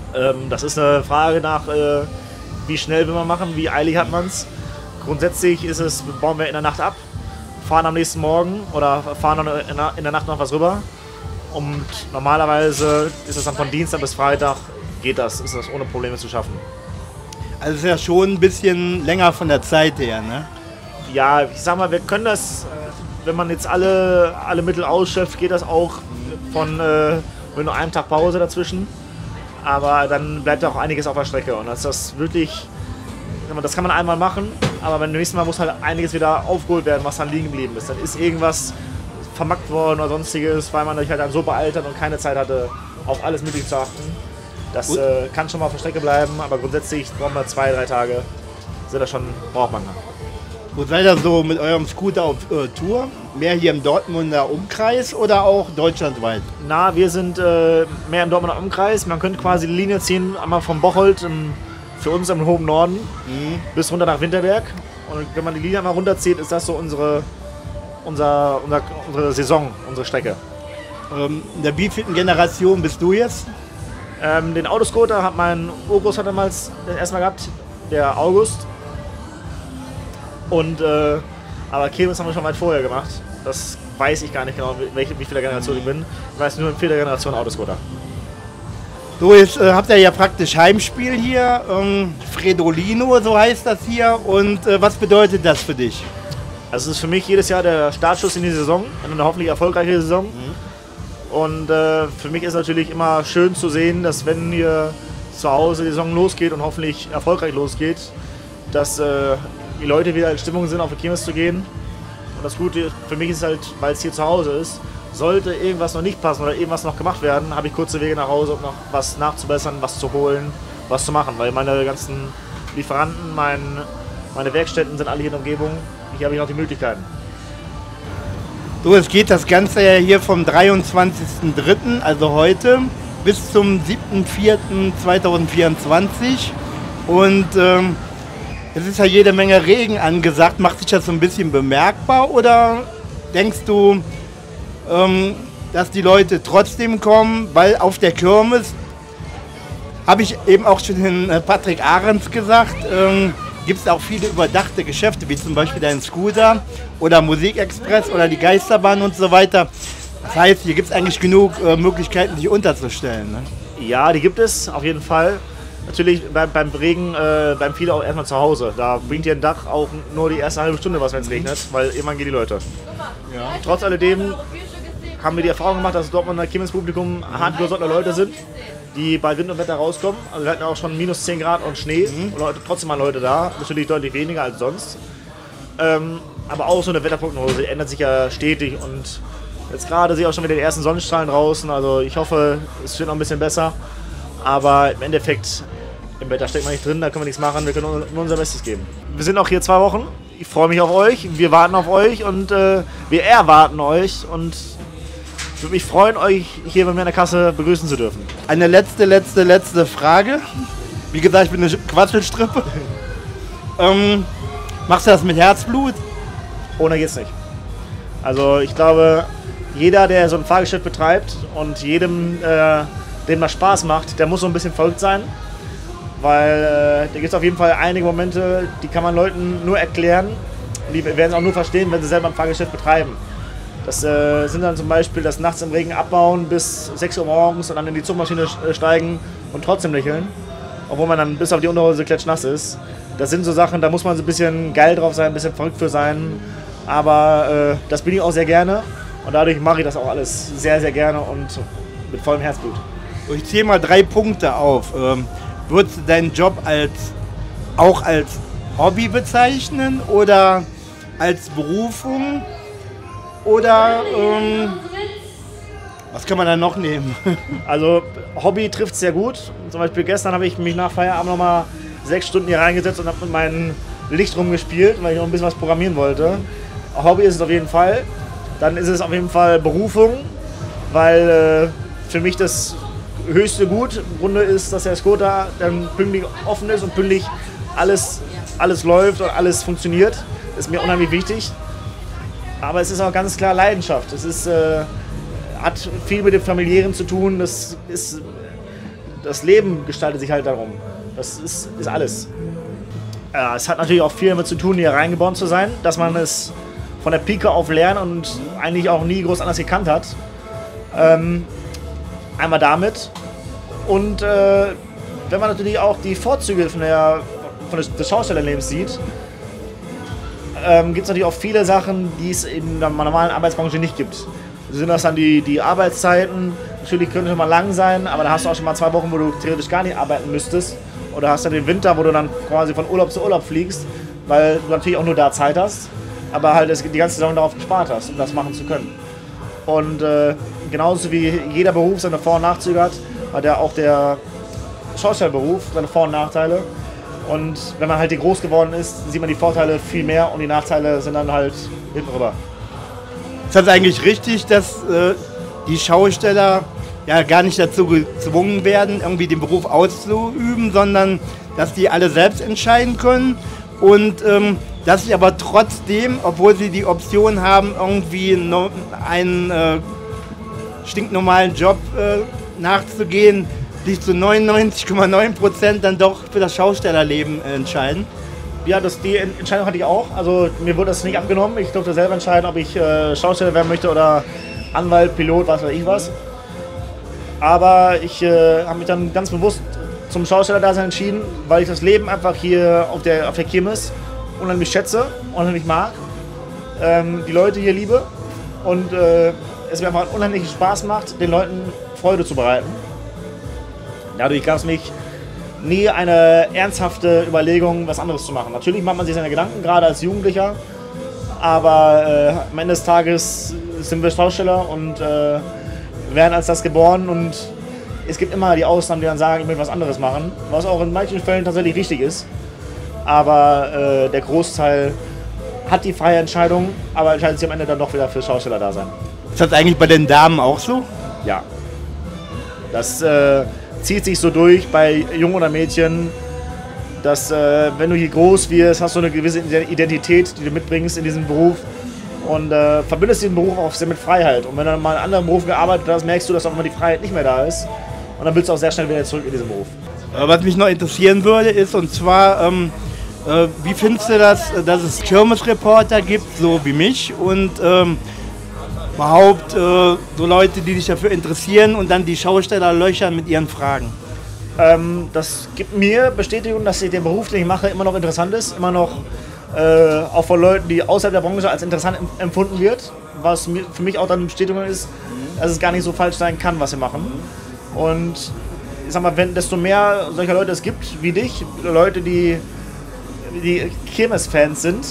Speaker 18: Das ist eine Frage nach, wie schnell will man machen, wie eilig hat man es. Grundsätzlich ist es, bauen wir in der Nacht ab, fahren am nächsten Morgen oder fahren dann in der Nacht noch was rüber. Und normalerweise ist es dann von Dienstag bis Freitag, ist das ohne Probleme zu schaffen.
Speaker 2: Also es ist ja schon ein bisschen länger von der Zeit her, ne?
Speaker 18: Ja, ich sag mal, wir können das, wenn man jetzt alle Mittel ausschöpft, geht das auch mit nur einem Tag Pause dazwischen. Aber dann bleibt auch einiges auf der Strecke. Und das wirklich, das kann man einmal machen, aber beim nächsten Mal muss halt einiges wieder aufgeholt werden, was dann liegen geblieben ist. Dann ist irgendwas vermackt worden oder sonstiges, weil man sich halt dann so beeilt hat und keine Zeit hatte, auf alles Mögliche zu achten. Das kann schon mal auf der Strecke bleiben, aber grundsätzlich brauchen wir 2-3 Tage. Braucht man.
Speaker 2: Wo seid ihr so mit eurem Scooter auf Tour? Mehr hier im Dortmunder Umkreis oder auch deutschlandweit?
Speaker 18: Na, wir sind mehr im Dortmunder Umkreis. Man könnte quasi die Linie ziehen, einmal vom Bocholt für uns im hohen Norden bis runter nach Winterberg. Und wenn man die Linie einmal runterzieht, ist das so unsere Saison, unsere Strecke.
Speaker 2: In der wievielten Generation bist du jetzt?
Speaker 18: Den Autoscooter hat mein Urgroßvater damals das erste Mal gehabt, der August. Aber Kirmes haben wir schon weit vorher gemacht. Das weiß ich gar nicht genau, wie viele Generation ich bin. Ich weiß nur in 4. Generation Autoscooter.
Speaker 2: So, jetzt habt ihr ja praktisch Heimspiel hier. Fredolino, so heißt das hier. Und was bedeutet das für dich?
Speaker 18: Also es ist für mich jedes Jahr der Startschuss in die Saison, in eine hoffentlich erfolgreiche Saison. Und für mich ist natürlich immer schön zu sehen, dass wenn hier zu Hause die Saison losgeht und hoffentlich erfolgreich losgeht, dass die Leute wieder in Stimmung sind, auf die Kirmes zu gehen. Und das Gute für mich ist halt, weil es hier zu Hause ist, sollte irgendwas noch nicht passen oder irgendwas noch gemacht werden, habe ich kurze Wege nach Hause, um noch was nachzubessern, was zu holen, was zu machen. Weil meine ganzen Lieferanten, meine Werkstätten sind alle hier in der Umgebung. Hier habe ich noch die Möglichkeiten.
Speaker 2: So, es geht das Ganze ja hier vom 23.03., also heute, bis zum 7.04.2024. Und es ist ja jede Menge Regen angesagt. Macht sich das so ein bisschen bemerkbar oder denkst du, dass die Leute trotzdem kommen? Weil auf der Kirmes, habe ich eben auch schon den Patrick Ahrens gesagt, gibt es auch viele überdachte Geschäfte, wie zum Beispiel dein Scooter oder Musikexpress oder die Geisterbahn und so weiter. Das heißt, hier gibt es eigentlich genug Möglichkeiten, sich unterzustellen. Ne?
Speaker 18: Ja, die gibt es auf jeden Fall. Natürlich beim Regen bleiben viele auch erstmal zu Hause. Da bringt ihr ein Dach auch nur die erste halbe Stunde was, wenn es regnet, weil irgendwann gehen die Leute. Ja. Trotz alledem haben wir die Erfahrung gemacht, dass Dortmunder Kirmespublikum hartgesottene Leute sind, die bei Wind und Wetter rauskommen. Also wir hatten auch schon minus 10 Grad und Schnee und trotzdem mal Leute da. Natürlich deutlich weniger als sonst. Aber auch so eine Wetterprognose ändert sich ja stetig und jetzt gerade sehe ich auch schon wieder die ersten Sonnenstrahlen draußen. Also ich hoffe, es wird noch ein bisschen besser. Aber im Endeffekt, im Wetter steckt man nicht drin, da können wir nichts machen, wir können nur unser Bestes geben. Wir sind auch hier 2 Wochen, ich freue mich auf euch, wir warten auf euch und wir erwarten euch und ich würde mich freuen, euch hier bei mir in der Kasse begrüßen zu dürfen.
Speaker 2: Eine letzte Frage. Wie gesagt, ich bin eine Quatschelstrippe. Machst du das mit Herzblut?
Speaker 18: Ohne geht's nicht. Also ich glaube, jeder, der so ein Fahrgeschäft betreibt und jedem, dem das Spaß macht, der muss so ein bisschen verrückt sein. Weil da gibt es auf jeden Fall einige Momente, die kann man Leuten nur erklären. Und die werden es auch nur verstehen, wenn sie selber ein Fahrgeschäft betreiben. Das sind dann zum Beispiel das nachts im Regen abbauen bis 6 Uhr morgens und dann in die Zugmaschine steigen und trotzdem lächeln. Obwohl man dann bis auf die Unterhose klatschnass ist. Das sind so Sachen, da muss man so ein bisschen geil drauf sein, ein bisschen verrückt für sein. Aber das bin ich auch sehr gerne. Und dadurch mache ich das auch alles sehr, sehr gerne und mit vollem Herzblut.
Speaker 2: Ich zähle mal 3 Punkte auf. Würdest du deinen Job auch als Hobby bezeichnen oder als Berufung? Oder was kann man da noch nehmen?
Speaker 18: Also Hobby trifft es sehr gut. Zum Beispiel gestern habe ich mich nach Feierabend nochmal 6 Stunden hier reingesetzt und habe mit meinem Licht rumgespielt, weil ich noch ein bisschen was programmieren wollte. Hobby ist es auf jeden Fall. Dann ist es auf jeden Fall Berufung, weil für mich das höchste Gut im Grunde ist, dass der Scooter dann pünktlich offen ist und pünktlich alles läuft und alles funktioniert. Das ist mir unheimlich wichtig. Aber es ist auch ganz klar Leidenschaft. Es ist, hat viel mit dem Familiären zu tun. Das ist das Leben gestaltet sich halt darum. Das ist alles. Es hat natürlich auch viel damit zu tun, hier reingeboren zu sein, dass man es von der Pike auf lernt und eigentlich auch nie groß anders gekannt hat. Einmal damit. Und wenn man natürlich auch die Vorzüge des Schaustellerlebens sieht, gibt es natürlich auch viele Sachen, die es in der normalen Arbeitsbranche nicht gibt. Sind das dann die Arbeitszeiten? Natürlich können schon mal lang sein, aber da hast du auch schon mal 2 Wochen, wo du theoretisch gar nicht arbeiten müsstest. Oder hast du den Winter, wo du dann quasi von Urlaub zu Urlaub fliegst, weil du natürlich auch nur da Zeit hast, aber halt die ganze Saison darauf gespart hast, um das machen zu können. Und genauso wie jeder Beruf seine Vor- und Nachzüge hat, hat ja auch der Schaustellerberuf seine Vor- und Nachteile. Und wenn man halt hier groß geworden ist, sieht man die Vorteile viel mehr und die Nachteile sind dann halt hinten rüber.
Speaker 2: Ist das eigentlich richtig, dass die Schausteller ja gar nicht dazu gezwungen werden, irgendwie den Beruf auszuüben, sondern dass die alle selbst entscheiden können und dass sie aber trotzdem, obwohl sie die Option haben, irgendwie einen stinknormalen Job nachzugehen, sich zu 99,9% dann doch für das Schaustellerleben entscheiden?
Speaker 18: Ja, die Entscheidung hatte ich auch. Also mir wurde das nicht abgenommen. Ich durfte selber entscheiden, ob ich Schausteller werden möchte oder Anwalt, Pilot, was weiß ich was. Aber ich habe mich dann ganz bewusst zum Schaustellerdasein entschieden, weil ich das Leben einfach hier auf der Kirmes unheimlich schätze, unheimlich mag, die Leute hier liebe und es mir einfach unheimlich Spaß macht, den Leuten Freude zu bereiten. Dadurch gab es mich nie eine ernsthafte Überlegung, was anderes zu machen. Natürlich macht man sich seine Gedanken, gerade als Jugendlicher, aber am Ende des Tages sind wir Schausteller und werden als das geboren und es gibt immer die Ausnahmen, die dann sagen, ich möchte was anderes machen, was auch in manchen Fällen tatsächlich richtig ist. Aber der Großteil hat die freie Entscheidung, aber entscheidet sich am Ende dann doch wieder für Schausteller da sein.
Speaker 2: Ist das eigentlich bei den Damen auch so?
Speaker 18: Ja. Das zieht sich so durch bei Jungen oder Mädchen, dass wenn du hier groß wirst, hast du eine gewisse Identität, die du mitbringst in diesem Beruf und verbindest diesen Beruf auch sehr mit Freiheit. Und wenn du dann mal in einem anderen Beruf gearbeitet hast, merkst du, dass auch immer die Freiheit nicht mehr da ist und dann willst du auch sehr schnell wieder zurück in diesen Beruf.
Speaker 2: Was mich noch interessieren würde, ist und zwar, wie findest du das, dass es Kirmesreporter gibt, so wie mich und überhaupt so Leute, die sich dafür interessieren und dann die Schausteller löchern mit ihren Fragen?
Speaker 18: Das gibt mir Bestätigung, dass der Beruf, den ich mache, immer noch interessant ist, immer noch auch von Leuten, die außerhalb der Branche als interessant empfunden wird, was für mich auch dann Bestätigung ist, dass es gar nicht so falsch sein kann, was wir machen. Und ich sag mal, desto mehr solcher Leute es gibt wie dich, Leute, die Kirmes-Fans sind,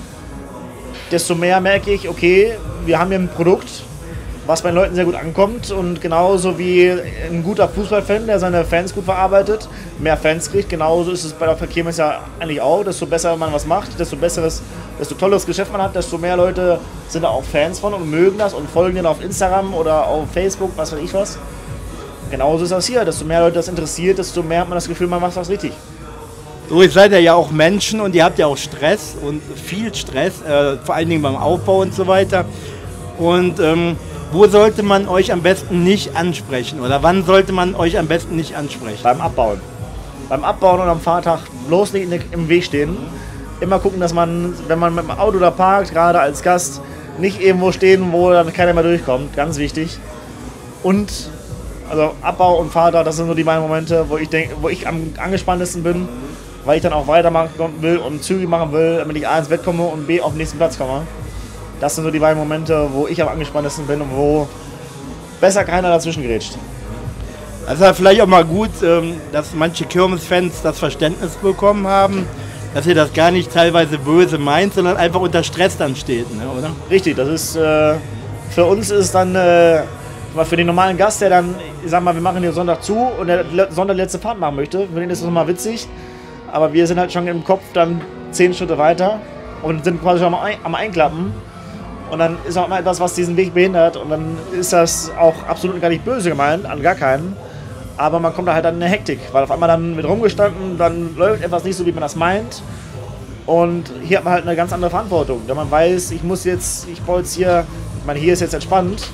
Speaker 18: desto mehr merke ich, okay, wir haben hier ein Produkt, was bei den Leuten sehr gut ankommt und genauso wie ein guter Fußballfan, der seine Fans gut verarbeitet, mehr Fans kriegt, genauso ist es bei der Kirmes ja eigentlich auch. Desto besser man was macht, desto tolleres Geschäft man hat, desto mehr Leute sind da auch Fans von und mögen das und folgen denen auf Instagram oder auf Facebook, was weiß ich was. Genauso ist das hier, desto mehr Leute das interessiert, desto mehr hat man das Gefühl, man macht was richtig.
Speaker 2: So, ihr seid ja auch Menschen und ihr habt ja auch Stress und viel Stress, vor allen Dingen beim Aufbau und so weiter. Und wo sollte man euch am besten nicht ansprechen oder wann sollte man euch am besten nicht ansprechen?
Speaker 18: Beim Abbauen. Beim Abbauen und am Fahrtag bloß nicht im Weg stehen. Immer gucken, dass man, wenn man mit dem Auto da parkt, gerade als Gast, nicht irgendwo stehen, wo dann keiner mehr durchkommt. Ganz wichtig. Und also Abbau und Fahrtag, das sind so die beiden Momente, wo ich am angespanntesten bin, weil ich dann auch weitermachen will und Züge machen will, damit ich A ins Bett komme und B auf den nächsten Platz komme. Das sind so die beiden Momente, wo ich am angespanntesten bin und wo besser keiner dazwischen grätscht.
Speaker 2: Also vielleicht auch mal gut, dass manche Kirmes-Fans das Verständnis bekommen haben, dass ihr das gar nicht teilweise böse meint, sondern einfach unter Stress dann steht, ne, oder?
Speaker 18: Richtig, das ist für uns ist es dann für den normalen Gast, der dann, ich sag mal, wir machen hier Sonntag zu und der Sonntag die letzte Fahrt machen möchte, für den ist das nochmal witzig. Aber wir sind halt schon im Kopf dann 10 Schritte weiter und sind quasi schon am Einklappen. Und dann ist auch mal etwas, was diesen Weg behindert. Und dann ist das auch absolut gar nicht böse gemeint, an gar keinen. Aber man kommt da halt dann in eine Hektik, weil auf einmal dann wird rumgestanden, dann läuft etwas nicht so, wie man das meint. Und hier hat man halt eine ganz andere Verantwortung. Wenn man weiß, ich baue jetzt hier, ich meine, hier ist jetzt entspannt,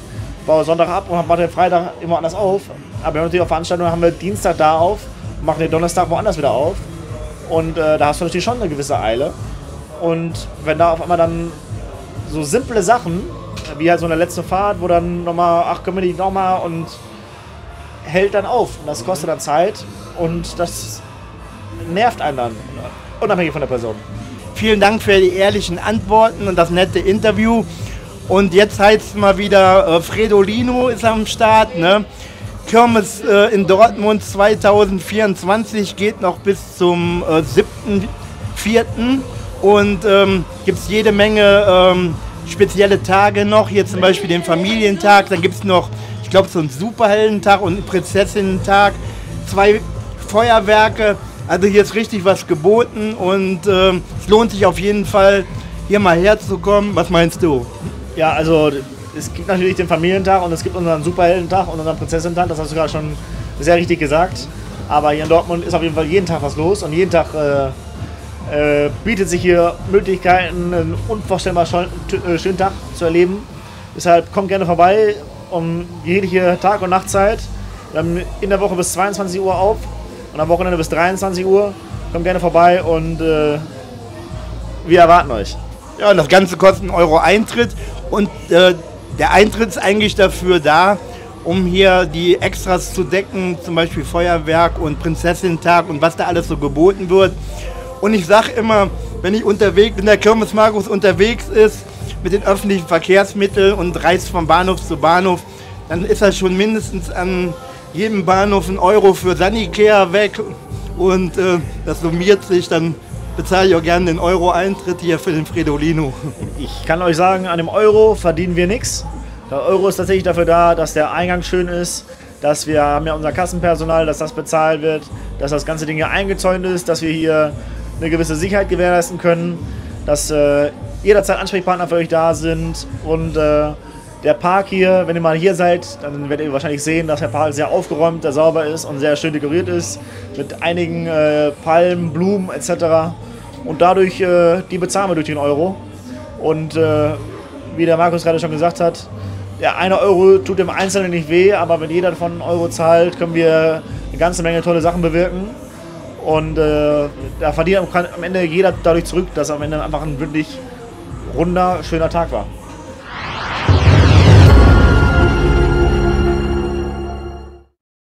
Speaker 18: baue Sonntag ab und mache den Freitag immer anders auf. Aber wir haben natürlich auch Veranstaltungen, haben wir Dienstag da auf, machen den Donnerstag woanders wieder auf. Und da hast du natürlich schon eine gewisse Eile. Und wenn da auf einmal dann so simple Sachen, wie halt so eine letzte Fahrt, wo dann nochmal, ach können wir nicht nochmal, und hält dann auf. Und das kostet dann Zeit und das nervt einen dann, unabhängig von der Person.
Speaker 2: Vielen Dank für die ehrlichen Antworten und das nette Interview. Und jetzt heißt es mal wieder, Fredolino ist am Start. Ne? Kirmes in Dortmund 2024 geht noch bis zum 7.4. Und gibt es jede Menge spezielle Tage noch. Hier zum Beispiel den Familientag. Dann gibt es noch, ich glaube, so einen Superheldentag und einen Prinzessinnen-Tag. 2 Feuerwerke. Also hier ist richtig was geboten und es lohnt sich auf jeden Fall, hier mal herzukommen. Was meinst du?
Speaker 18: Ja, also es gibt natürlich den Familientag und es gibt unseren Superheldentag und unseren Prinzessinnen-Tag. Das hast du gerade schon sehr richtig gesagt. Aber hier in Dortmund ist auf jeden Fall jeden Tag was los und jeden Tag bietet sich hier Möglichkeiten, einen unvorstellbar schönen Tag zu erleben. Deshalb kommt gerne vorbei um jegliche Tag- und Nachtzeit. Wir haben in der Woche bis 22 Uhr auf und am Wochenende bis 23 Uhr. Kommt gerne vorbei und wir erwarten euch.
Speaker 2: Ja, und das Ganze kostet €1 Eintritt und der Eintritt ist eigentlich dafür da, um hier die Extras zu decken, zum Beispiel Feuerwerk und Prinzessinnen-Tag und was da alles so geboten wird. Und ich sage immer, wenn der Kirmes Markus unterwegs ist mit den öffentlichen Verkehrsmitteln und reist von Bahnhof zu Bahnhof, dann ist er schon mindestens an jedem Bahnhof €1 für Sanicare weg und das summiert sich, dann bezahle ich auch gerne den €1 Eintritt hier für den Fredolino.
Speaker 18: Ich kann euch sagen, an dem Euro verdienen wir nichts. Der Euro ist tatsächlich dafür da, dass der Eingang schön ist, dass wir haben ja unser Kassenpersonal, dass das bezahlt wird, dass das ganze Ding hier eingezäunt ist, dass wir hier eine gewisse Sicherheit gewährleisten können, dass jederzeit Ansprechpartner für euch da sind und der Park hier, wenn ihr mal hier seid, dann werdet ihr wahrscheinlich sehen, dass der Park sehr aufgeräumt, sehr sauber ist und sehr schön dekoriert ist, mit einigen Palmen, Blumen etc. Und dadurch, die bezahlen wir durch den Euro. Und wie der Markus gerade schon gesagt hat, der €1 tut dem Einzelnen nicht weh, aber wenn jeder davon €1 zahlt, können wir eine ganze Menge tolle Sachen bewirken. Und da verdient am Ende jeder dadurch zurück, dass am Ende einfach ein wirklich runder, schöner Tag war.